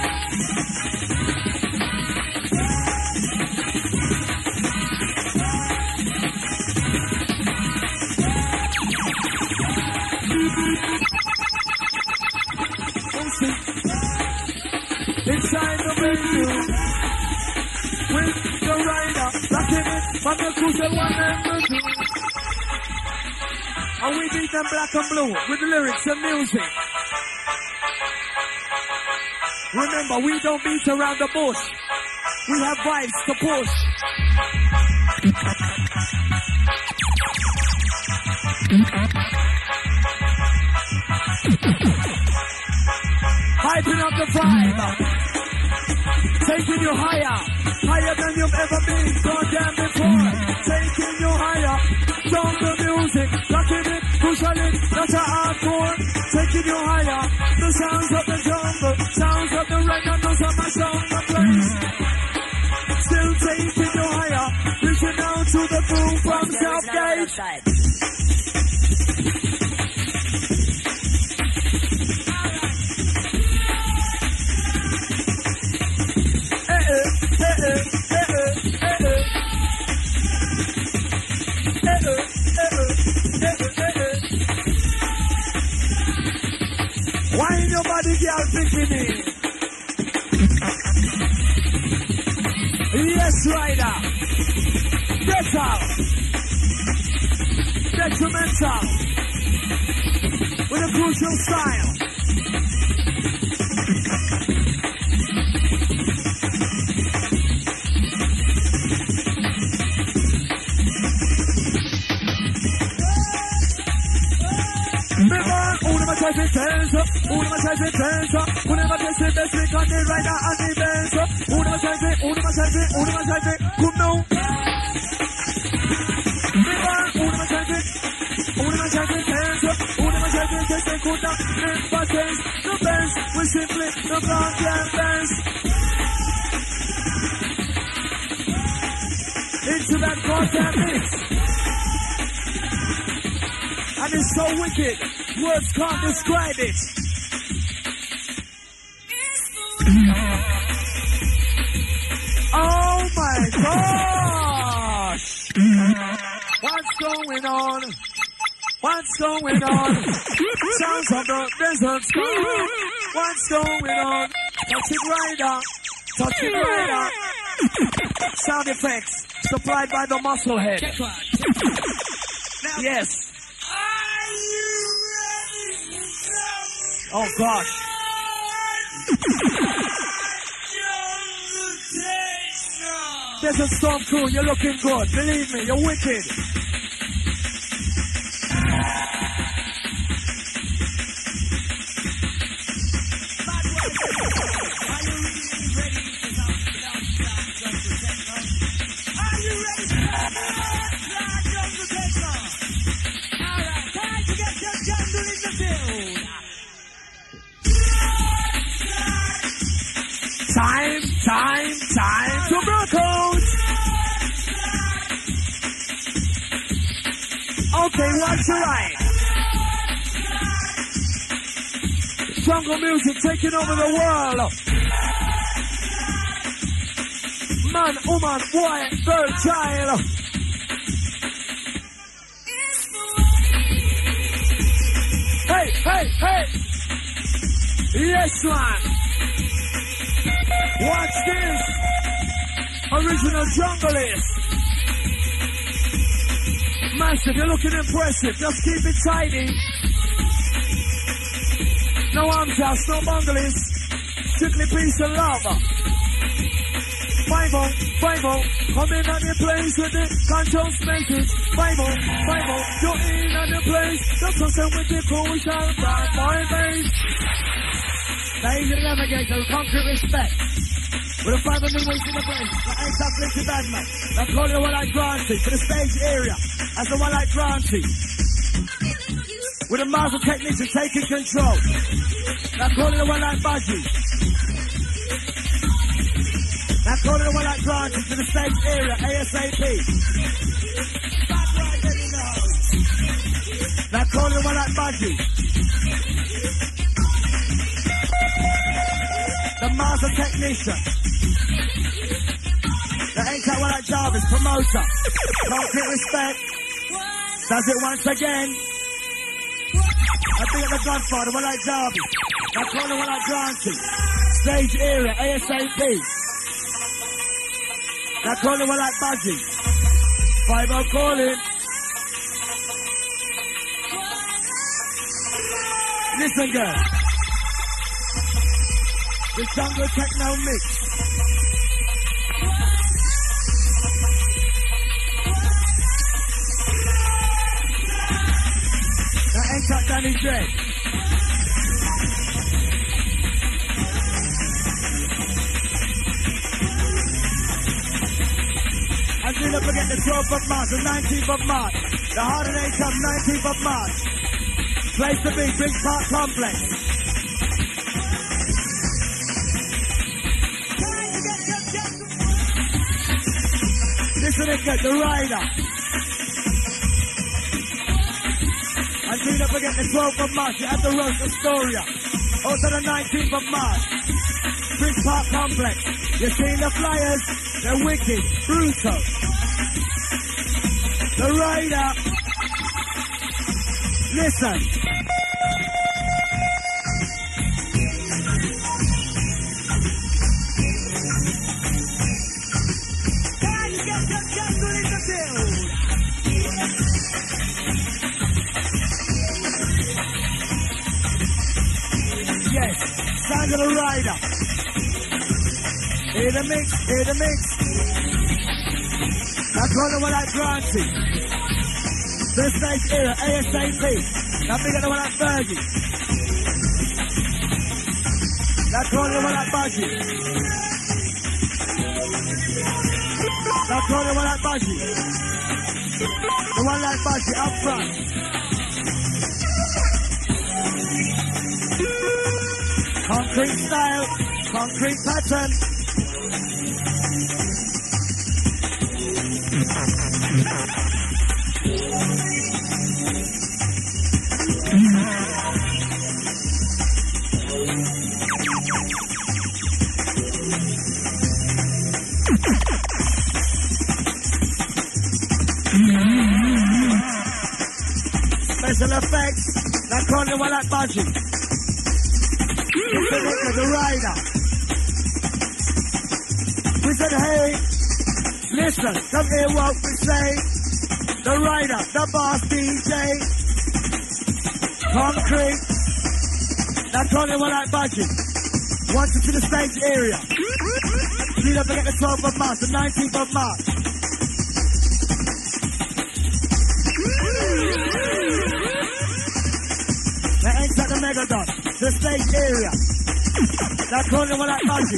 Speaker 3: Inside the venue, with the rider, rocking it, from the cruiser 1 and 2. And we beat them black and blue, with the lyrics and music. Remember, we don't beat around the bush. We have vibes to push. Hyping up the vibe. Taking you higher. Higher than you've ever been. Goddamn before. Taking you higher. Jungle music. Rocking it. Pushing it. That's a hardcore. Taking you higher. The sounds of the jungle. Sounds of the reggae. Those are my sound of place. Still taking you higher. Reaching out to the crew from Southgate. Why ain't nobody girl picking me? Yes, rider. Get out. Detrimental. With a crucial style. tries to dance? Who never tries to dance? Who never tries to best week on the rider and the Benz? Who never tries to, who never tries to, who never tries to, come now. Who never tries to, who never tries to dance? Who never tries to dance? They could not never dance. The Benz, we simply the blonde and dance. Into that goddamn mix. And it's so wicked, words can't describe it. Oh my gosh! What's going on? What's going on? Sounds of the desert sky. What's going on? Touch it right up. Touch it right up. Sound effects supplied by the muscle head. Yes. Oh gosh. There's a storm crew, you're looking good. Believe me, you're wicked. Time to broke out. Okay, what's right? Jungle music taking over the world. Man, woman, boy, girl, child. Hey, hey, hey. Yes, man. Watch this. Original junglist. Massive, you're looking impressive. Just keep it tidy. No arms house, no bungalows. Strictly peace and love. 5-0, 5-0. Come in on your place with the conscious message. 5-0, 5-0. You're in on the place. Just listen with the crucial bad boy bass. Ladies and navigators, concrete respect. With a 500 weeks in the place, I ain't tough to bad man. I call you what I granted for the stage area. That's the one I granted. With a master technician taking control. I call it the one like Budgie. I call it the one like granted to the stage area, ASAP. I call it the one like Budgie. The master technician. That ain't that one like Jarvis, promoter. Concrete respect. Does it once again. I think the Godfather, one like Jarvis. I call it one like Granty. Stage area, ASAP. I call it one like Budgie. 5-0 calling. Listen, girl. The jungle techno mix. That ain't that Danny J. And do not forget the 12th of March, the 19th of March. The holiday comes 19th of March. Place to be, Bridge Park Complex. Listen again, the rider. And do not forget the 12th of March, you have the Roast Astoria. Also the 19th of March, Bridge Park Complex. You're seeing the flyers, they're wicked, brutal. The rider. Listen. Sound of the rider. Hear the mix, hear the mix. Now call it one like Granty. The stage era, ASAP. Now big at the one like Fergie.
Speaker 1: That's only one that budgie. That's only one that budgie. The one like budgie up front. Concrete style, concrete pattern. Special effects, like only one like budgie. The rider. We said, hey, listen, come here what we say. The rider, the boss DJ. Concrete. That's only one like budgie. Want you to the stage area. You don't forget the 12th of March, the 19th of March. The eggs at the Megadon, the stage area. That's only one like budgie.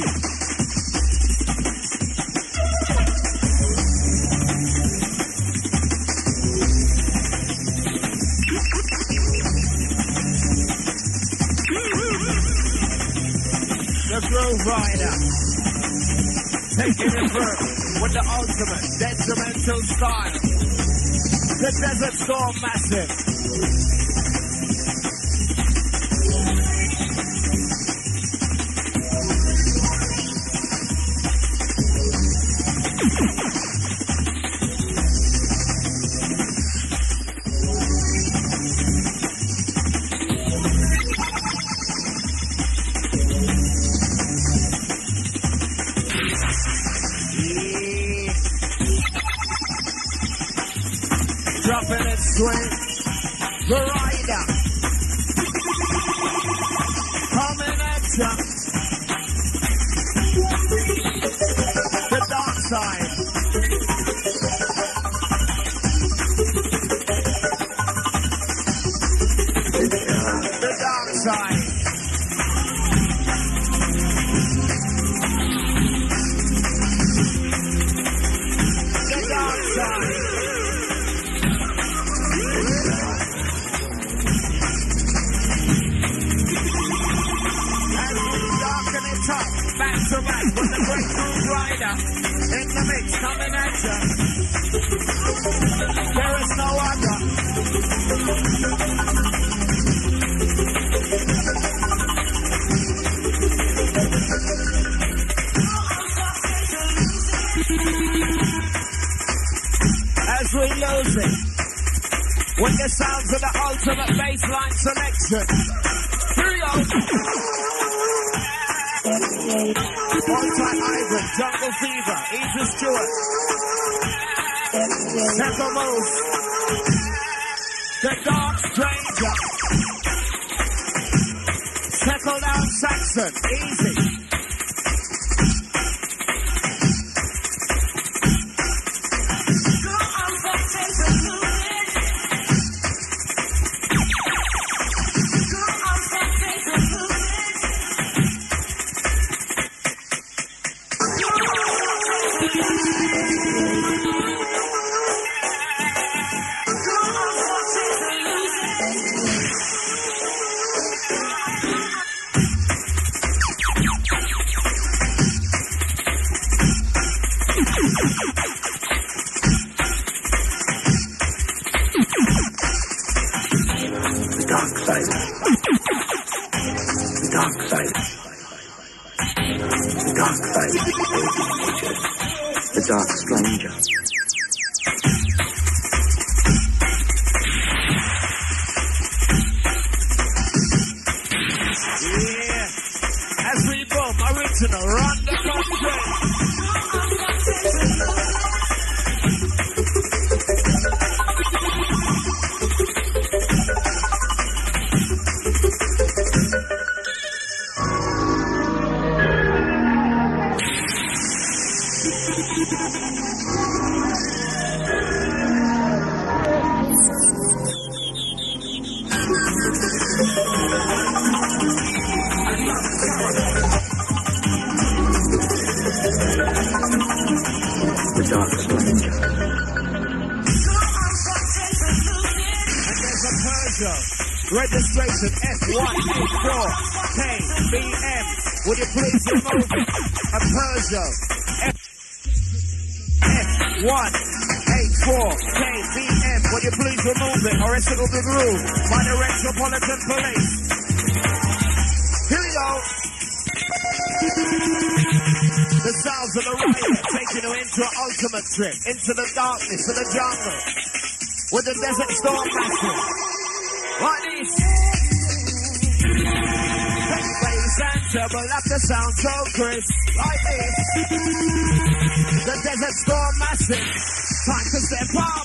Speaker 1: The Groove Rider. Taking it through with the ultimate detrimental style. The Desert Storm Massive. Dropping it swing, the rider, coming at ya, the dark side, the dark side, the dark side. Back to back with the great Groove Rider in the mix coming at ya. There is no other. As we lose it with the sounds of the ultimate bassline selection. Here we go. One-time Ivan, Jungle Fever, Easy Stewart, Tempo Move, The Dark Stranger, Settle Down Saxon, Easy.
Speaker 5: The Dark Stranger.
Speaker 1: Yeah, as we boom, original, run the country.
Speaker 5: dark stranger.
Speaker 3: And there's a Persia. Registration F184 KBM. Would you please remove it? A Peugeot F184 KBM. Would you please remove it, or else it will be removed by the Metropolitan Police. Here we go. The sounds of the rider taking you into an ultimate trip, into the darkness of the jungle, with the Desert Storm massive. Like this. Bass and treble up the sound so crisp. Like this. The Desert Storm massive. Time to step up.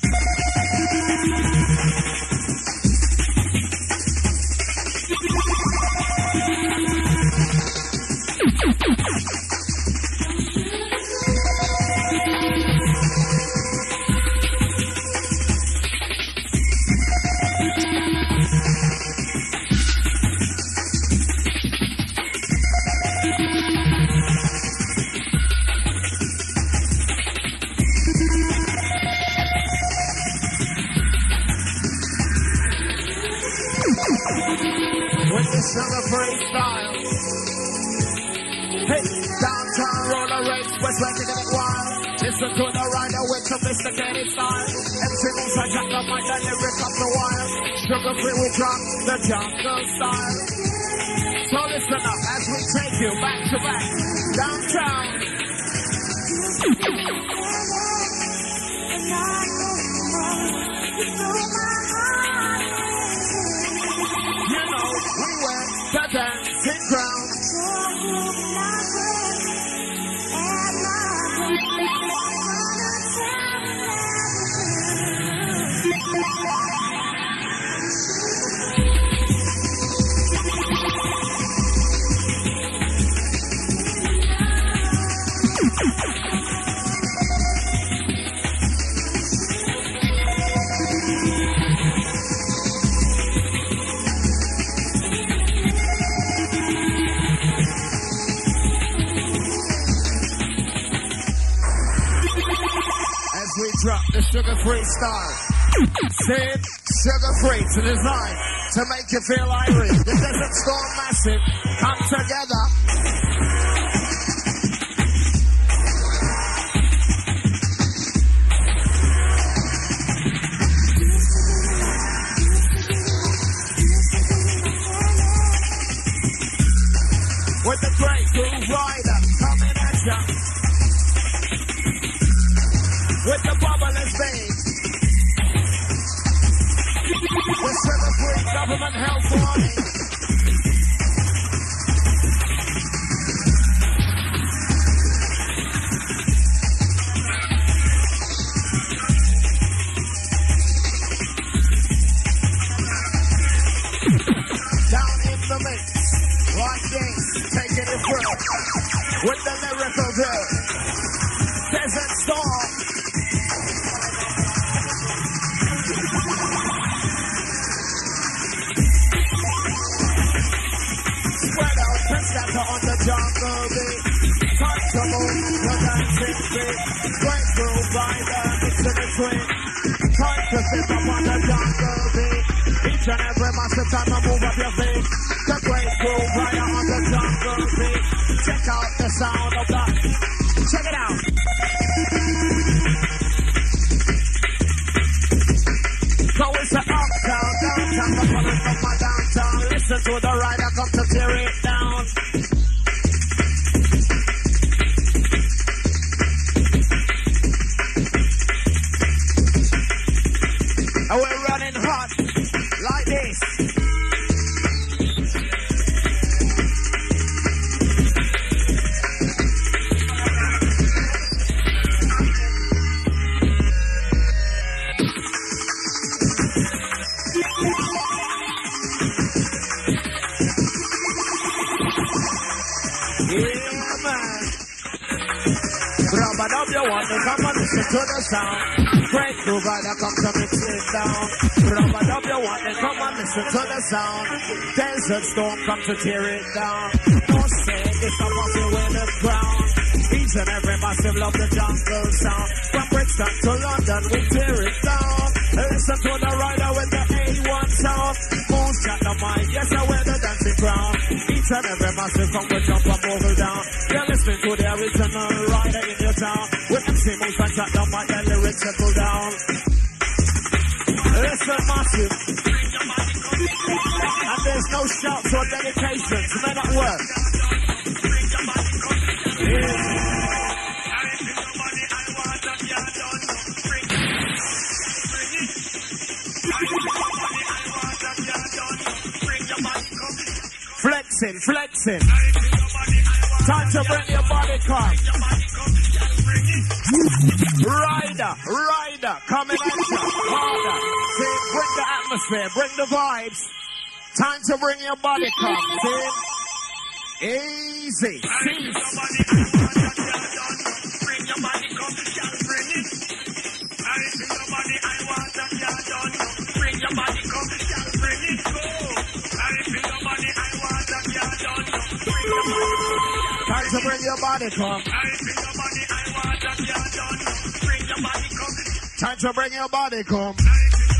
Speaker 3: Listen to the rider with sophisticated style. MC's a jack up my lyric up the wire. Sugar free we drop the jungle style. So listen up as we take you back to back downtown. You know we went the dancing ground. Drop the sugar-free style. Sip, sugar-free to design to make you feel irate. The Desert Storm massive come together. With the great groove rider coming at ya. With the bubblers, babe. With sugar-free government health warning. Down in the mix, like this, taking it through. With the lyrical girl. Desert Storm. On the jungle beat, time to move your dancing feet. Great groove rider, mix in the swing. Time to step up on the jungle beat. Each and every massive time to move up your feet. The great groove rider on the jungle beat. Check out the sound of that. Check it out. So it's the uptown, downtown, the police of my downtown. Listen to the rider come to tear it down. And we're running hot like this. Yeah, man. Rub-a-dub, you want to come and listen to the sound. Great groove rider, come to mix it down. Rub-a-dub, you want to come and listen to the sound. Desert Storm, come to tear it down. Don't say this, I'm off you with the crown. Each
Speaker 6: Each and every massive love the jungle sound. From Brixton to London, we tear it down. Listen to the rider with the A1 sound. Moon's got the mic, yes, I wear the dancing crown. Each and every massive from we jump and move it down. You're listening to the original rider in your town. With MC Moose and got the mic, and lyrics settle down. Listen, massive. And there's no shouts or dedications, men at work. Flexing, flexing. Time to bring your body come. Rider, coming at you. Harder. See, bring the atmosphere, bring the vibes. Time to bring your body come. See? Easy. See? Bring your body come, shall bring it. I see your body, I want that you're done. Bring your body come, shall bring it. Go. I see your body, I want that you're done. Bring your body. Time to bring your body come. I see your body, I want that you're done. Bring your body come. Time to bring your body come.